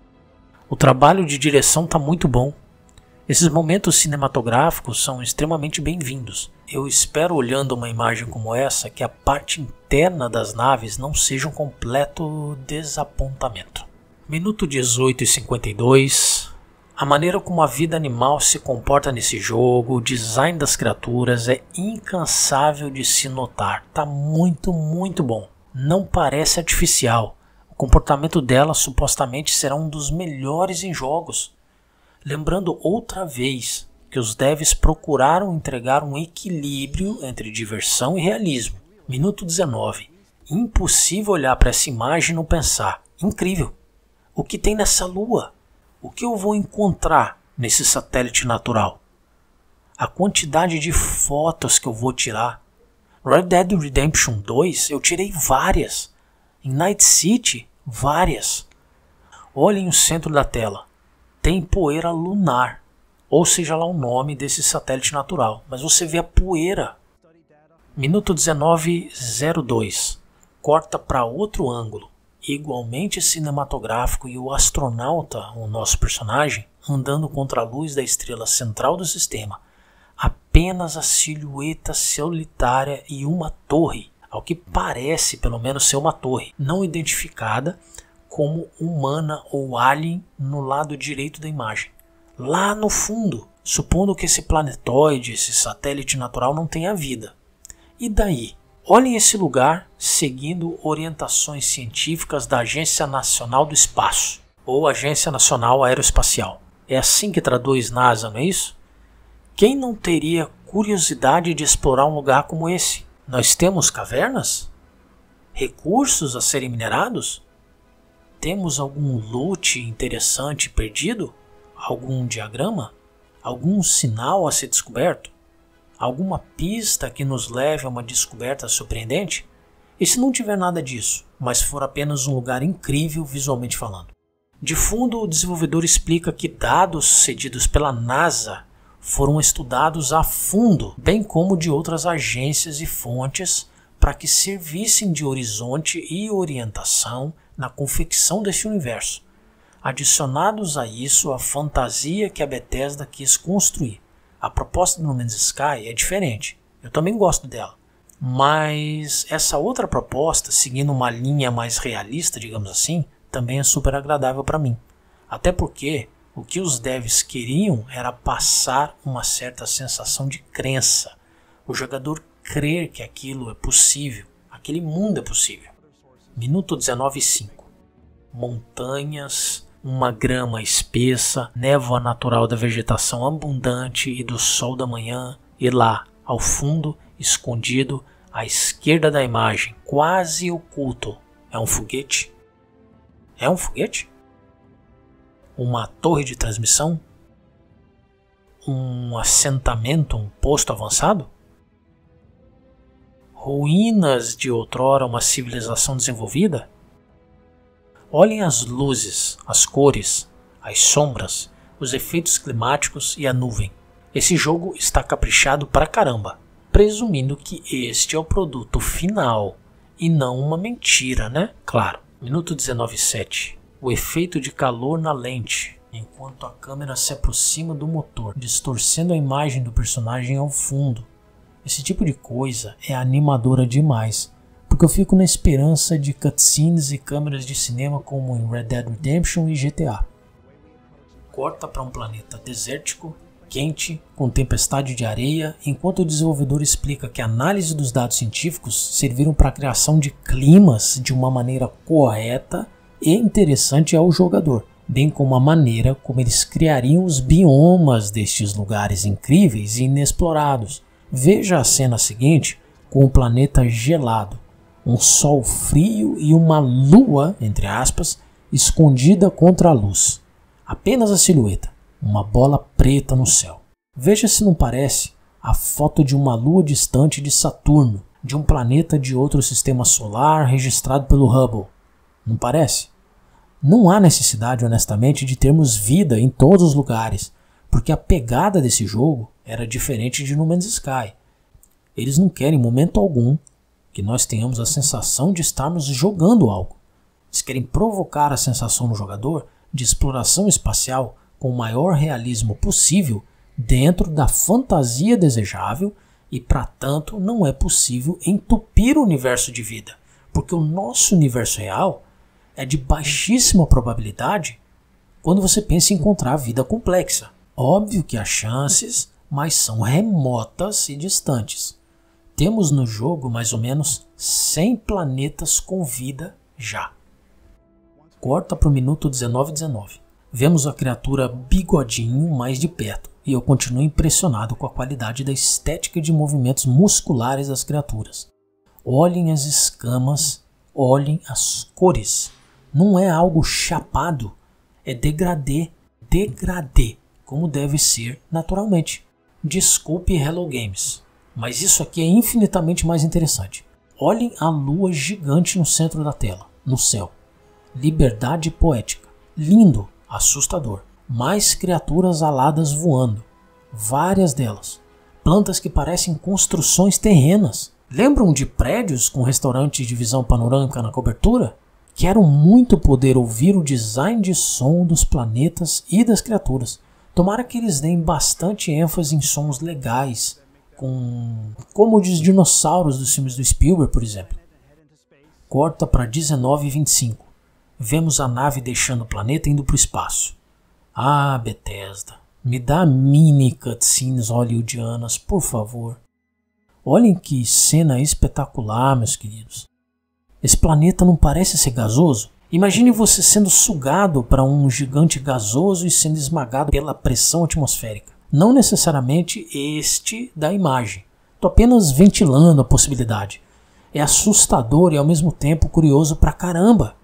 O trabalho de direção está muito bom. Esses momentos cinematográficos são extremamente bem-vindos. Eu espero, olhando uma imagem como essa, que a parte interna das naves não seja um completo desapontamento. Minuto dezoito e cinquenta e dois. A maneira como a vida animal se comporta nesse jogo, o design das criaturas é incansável de se notar. Tá muito, muito bom. Não parece artificial. O comportamento dela supostamente será um dos melhores em jogos. Lembrando outra vez que os devs procuraram entregar um equilíbrio entre diversão e realismo. Minuto dezenove. Impossível olhar para essa imagem e não pensar: incrível! O que tem nessa lua? O que eu vou encontrar nesse satélite natural? A quantidade de fotos que eu vou tirar. Red Dead Redemption dois eu tirei várias. Em Night City, várias. Olhem o centro da tela. Tem poeira lunar, ou seja lá o nome desse satélite natural, mas você vê a poeira. Minuto dezenove e zero dois. Corta para outro ângulo, igualmente cinematográfico, e o astronauta, o nosso personagem, andando contra a luz da estrela central do sistema. Apenas a silhueta solitária e uma torre, ao que parece pelo menos ser uma torre, não identificada como humana ou alien no lado direito da imagem. Lá no fundo, supondo que esse planetoide, esse satélite natural não tenha vida. E daí? Olhem esse lugar seguindo orientações científicas da Agência Nacional do Espaço, ou Agência Nacional Aeroespacial. É assim que traduz NASA, não é isso? Quem não teria curiosidade de explorar um lugar como esse? Nós temos cavernas? Recursos a serem minerados? Temos algum loot interessante perdido? Algum diagrama? Algum sinal a ser descoberto? Alguma pista que nos leve a uma descoberta surpreendente? E se não tiver nada disso, mas for apenas um lugar incrível visualmente falando? De fundo, o desenvolvedor explica que dados cedidos pela NASA foram estudados a fundo, bem como de outras agências e fontes, para que servissem de horizonte e orientação na confecção desse universo. Adicionados a isso a fantasia que a Bethesda quis construir. A proposta do No Man's Sky é diferente, eu também gosto dela. Mas essa outra proposta, seguindo uma linha mais realista, digamos assim, também é super agradável para mim. Até porque o que os devs queriam era passar uma certa sensação de crença. O jogador crer que aquilo é possível, aquele mundo é possível. Minuto dezenove e cinco. Montanhas, uma grama espessa, névoa natural da vegetação abundante e do sol da manhã, e lá, ao fundo, escondido, à esquerda da imagem, quase oculto, é um foguete? É um foguete? Uma torre de transmissão? Um assentamento, um posto avançado? Ruínas de outrora uma civilização desenvolvida? Olhem as luzes, as cores, as sombras, os efeitos climáticos e a nuvem. Esse jogo está caprichado pra caramba, presumindo que este é o produto final e não uma mentira, né? Claro. Minuto dezenove e sete. O efeito de calor na lente, enquanto a câmera se aproxima do motor, distorcendo a imagem do personagem ao fundo. Esse tipo de coisa é animadora demais, porque eu fico na esperança de cutscenes e câmeras de cinema como em Red Dead Redemption e G T A. Corta para um planeta desértico, quente, com tempestade de areia, enquanto o desenvolvedor explica que a análise dos dados científicos serviram para a criação de climas de uma maneira correta e interessante ao jogador, bem como a maneira como eles criariam os biomas destes lugares incríveis e inexplorados. Veja a cena seguinte com o planeta gelado, um sol frio e uma lua, entre aspas, escondida contra a luz. Apenas a silhueta, uma bola preta no céu. Veja se não parece a foto de uma lua distante de Saturno, de um planeta de outro sistema solar registrado pelo Hubble. Não parece? Não há necessidade, honestamente, de termos vida em todos os lugares, porque a pegada desse jogo era diferente de No Man's Sky. Eles não querem, em momento algum, que nós tenhamos a sensação de estarmos jogando algo. Eles querem provocar a sensação no jogador de exploração espacial com o maior realismo possível dentro da fantasia desejável e, para tanto, não é possível entupir o universo de vida, porque o nosso universo real é de baixíssima probabilidade quando você pensa em encontrar vida complexa. Óbvio que há chances, mas são remotas e distantes. Temos no jogo mais ou menos cem planetas com vida já. Corta para o minuto dezenove e dezenove. Vemos a criatura Bigodinho mais de perto e eu continuo impressionado com a qualidade da estética de movimentos musculares das criaturas. Olhem as escamas, olhem as cores. Não é algo chapado, é degradê, degradê, como deve ser naturalmente. Desculpe Hello Games, mas isso aqui é infinitamente mais interessante. Olhem a lua gigante no centro da tela, no céu. Liberdade poética. Lindo, assustador. Mais criaturas aladas voando. Várias delas. Plantas que parecem construções terrenas. Lembram de prédios com restaurantes de visão panorâmica na cobertura? Quero muito poder ouvir o design de som dos planetas e das criaturas. Tomara que eles deem bastante ênfase em sons legais, com... como os dinossauros dos filmes do Spielberg, por exemplo. Corta para dezenove e vinte e cinco. Vemos a nave deixando o planeta indo para o espaço. Ah, Bethesda, me dá mini cutscenes hollywoodianas, por favor. Olhem que cena espetacular, meus queridos. Esse planeta não parece ser gasoso? Imagine você sendo sugado para um gigante gasoso e sendo esmagado pela pressão atmosférica. Não necessariamente este da imagem. Tô apenas ventilando a possibilidade. É assustador e ao mesmo tempo curioso pra caramba.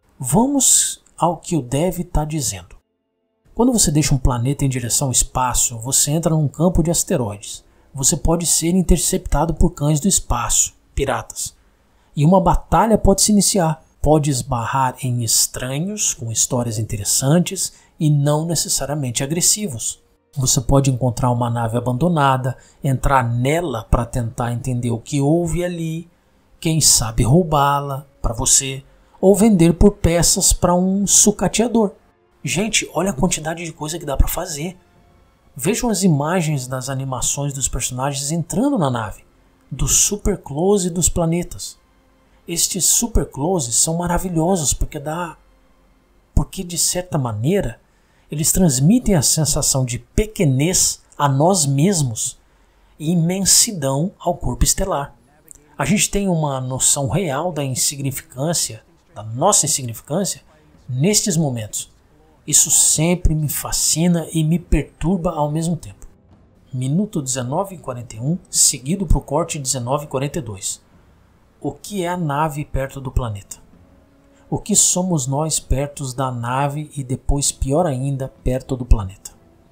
Vamos ao que o Dev está dizendo. Quando você deixa um planeta em direção ao espaço, você entra num campo de asteroides. Você pode ser interceptado por cães do espaço, piratas. E uma batalha pode se iniciar. Pode esbarrar em estranhos com histórias interessantes e não necessariamente agressivos. Você pode encontrar uma nave abandonada, entrar nela para tentar entender o que houve ali, quem sabe roubá-la para você, ou vender por peças para um sucateador. Gente, olha a quantidade de coisa que dá para fazer. Vejam as imagens das animações dos personagens entrando na nave, do super close dos planetas. Estes super closes são maravilhosos porque dá, porque de certa maneira eles transmitem a sensação de pequenez a nós mesmos e imensidão ao corpo estelar. A gente tem uma noção real da insignificância, da nossa insignificância, nestes momentos. Isso sempre me fascina e me perturba ao mesmo tempo. Minuto dezenove e quarenta e um, seguido para o corte dezenove e quarenta e dois. O que é a nave perto do planeta? O que somos nós perto da nave e depois, pior ainda, perto do planeta?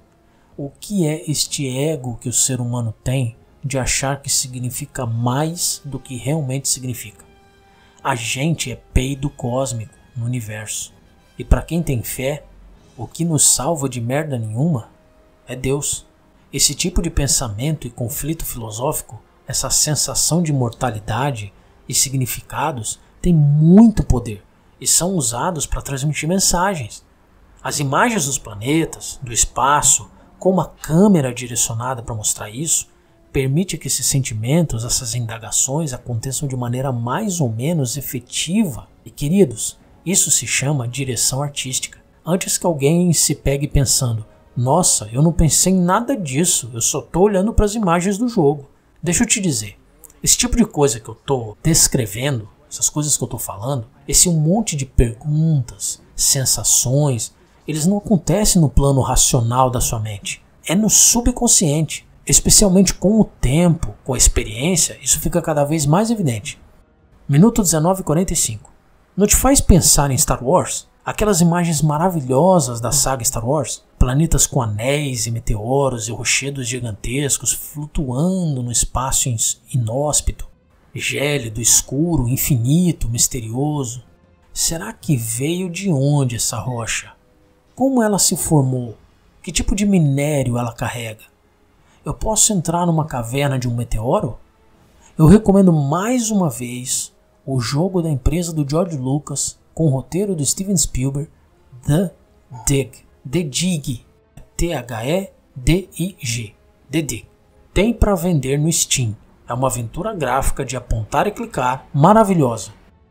O que é este ego que o ser humano tem de achar que significa mais do que realmente significa? A gente é peido cósmico no universo. E para quem tem fé, o que nos salva de merda nenhuma é Deus. Esse tipo de pensamento e conflito filosófico, essa sensação de mortalidade e significados tem muito poder e são usados para transmitir mensagens. As imagens dos planetas, do espaço, com uma câmera direcionada para mostrar isso, permite que esses sentimentos, essas indagações aconteçam de maneira mais ou menos efetiva. E queridos, isso se chama direção artística. Antes que alguém se pegue pensando, nossa, eu não pensei em nada disso, eu só estou olhando para as imagens do jogo. Deixa eu te dizer, esse tipo de coisa que eu estou descrevendo, essas coisas que eu estou falando, esse um monte de perguntas, sensações, eles não acontecem no plano racional da sua mente. É no subconsciente. Especialmente com o tempo, com a experiência, isso fica cada vez mais evidente. Minuto dezenove e quarenta e cinco. Não te faz pensar em Star Wars? Aquelas imagens maravilhosas da saga Star Wars? Planetas com anéis e meteoros e rochedos gigantescos flutuando no espaço inóspito, gélido, escuro, infinito, misterioso. Será que veio de onde essa rocha? Como ela se formou? Que tipo de minério ela carrega? Eu posso entrar numa caverna de um meteoro? Eu recomendo mais uma vez o jogo da empresa do George Lucas com o roteiro do Steven Spielberg, The Dig. The Dig. T H E D I G. The Dig. Tem para vender no Steam. É uma aventura gráfica de apontar e clicar. Maravilhosa.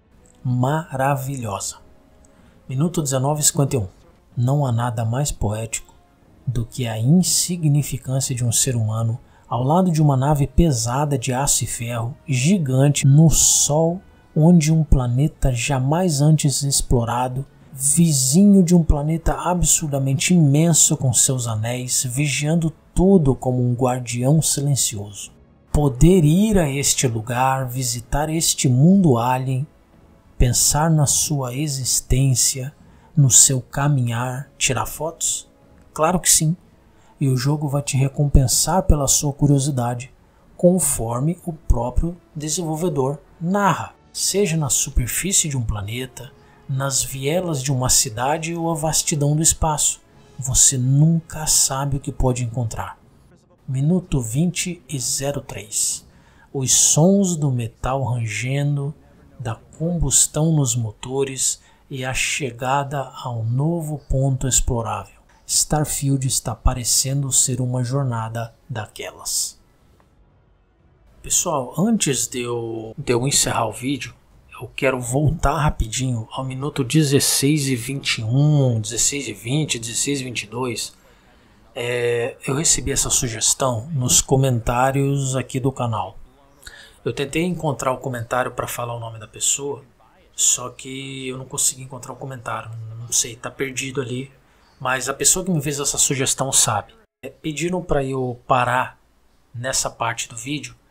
Maravilhosa. Minuto dezenove e cinquenta e um. Não há nada mais poético do que a insignificância de um ser humano ao lado de uma nave pesada de aço e ferro, gigante, no Sol, onde um planeta jamais antes explorado, vizinho de um planeta absurdamente imenso com seus anéis, vigiando tudo como um guardião silencioso. Poder ir a este lugar, visitar este mundo alien, pensar na sua existência, no seu caminhar, tirar fotos? Claro que sim, e o jogo vai te recompensar pela sua curiosidade, conforme o próprio desenvolvedor narra, seja na superfície de um planeta, nas vielas de uma cidade ou a vastidão do espaço. Você nunca sabe o que pode encontrar. Minuto vinte e zero três. Os sons do metal rangendo, da combustão nos motores e a chegada ao novo ponto explorável. Starfield está parecendo ser uma jornada daquelas. Pessoal, antes de eu, de eu encerrar o vídeo, eu quero voltar rapidinho ao minuto dezesseis e vinte e um, dezesseis e vinte, dezesseis e vinte e dois. É, eu recebi essa sugestão nos comentários aqui do canal. Eu tentei encontrar o comentário para falar o nome da pessoa, só que eu não consegui encontrar o comentário. Não sei, tá perdido ali. Mas a pessoa que me fez essa sugestão sabe. É, pediram para eu parar nessa parte do vídeo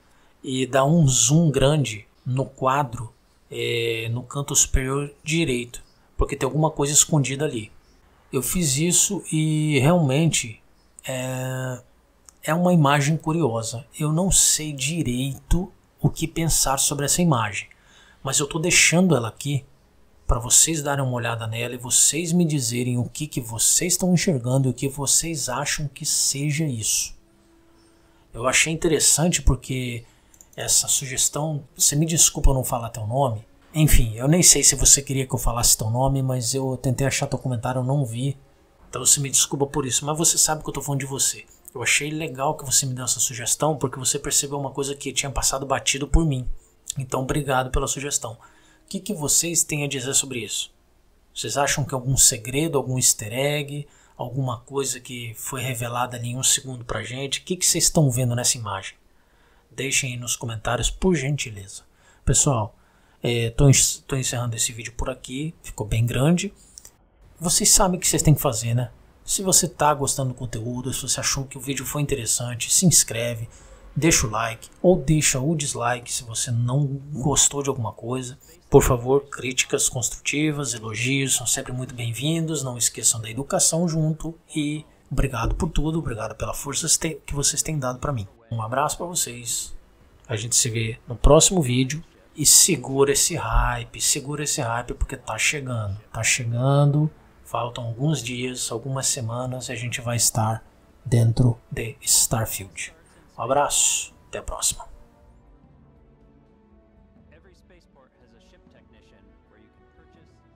e dá um zoom grande no quadro, é, no canto superior direito, porque tem alguma coisa escondida ali. Eu fiz isso e realmente é, é uma imagem curiosa. Eu não sei direito o que pensar sobre essa imagem, mas eu estou deixando ela aqui para vocês darem uma olhada nela e vocês me dizerem o que, que vocês estão enxergando e o que vocês acham que seja isso. Eu achei interessante porque essa sugestão, você me desculpa eu não falar teu nome, enfim, eu nem sei se você queria que eu falasse teu nome, mas eu tentei achar teu comentário, eu não vi, então você me desculpa por isso, mas você sabe que eu tô falando de você. Eu achei legal que você me deu essa sugestão porque você percebeu uma coisa que tinha passado batido por mim, então obrigado pela sugestão. O que, que vocês têm a dizer sobre isso? Vocês acham que algum segredo, algum easter egg, alguma coisa que foi revelada em um segundo pra gente? O que, que vocês estão vendo nessa imagem? Deixem aí nos comentários, por gentileza. Pessoal, estou encerrando esse vídeo por aqui, ficou bem grande. Vocês sabem o que vocês têm que fazer, né? Se você está gostando do conteúdo, se você achou que o vídeo foi interessante, se inscreve, deixa o like ou deixa o dislike se você não gostou de alguma coisa. Por favor, críticas construtivas, elogios são sempre muito bem-vindos. Não esqueçam da educação junto e obrigado por tudo, obrigado pela força que vocês têm dado para mim. Um abraço para vocês. A gente se vê no próximo vídeo e segura esse hype, segura esse hype porque tá chegando, tá chegando. Faltam alguns dias, algumas semanas e a gente vai estar dentro de Starfield. Um abraço, até a próxima. Every spaceport has a ship technician where you can purchase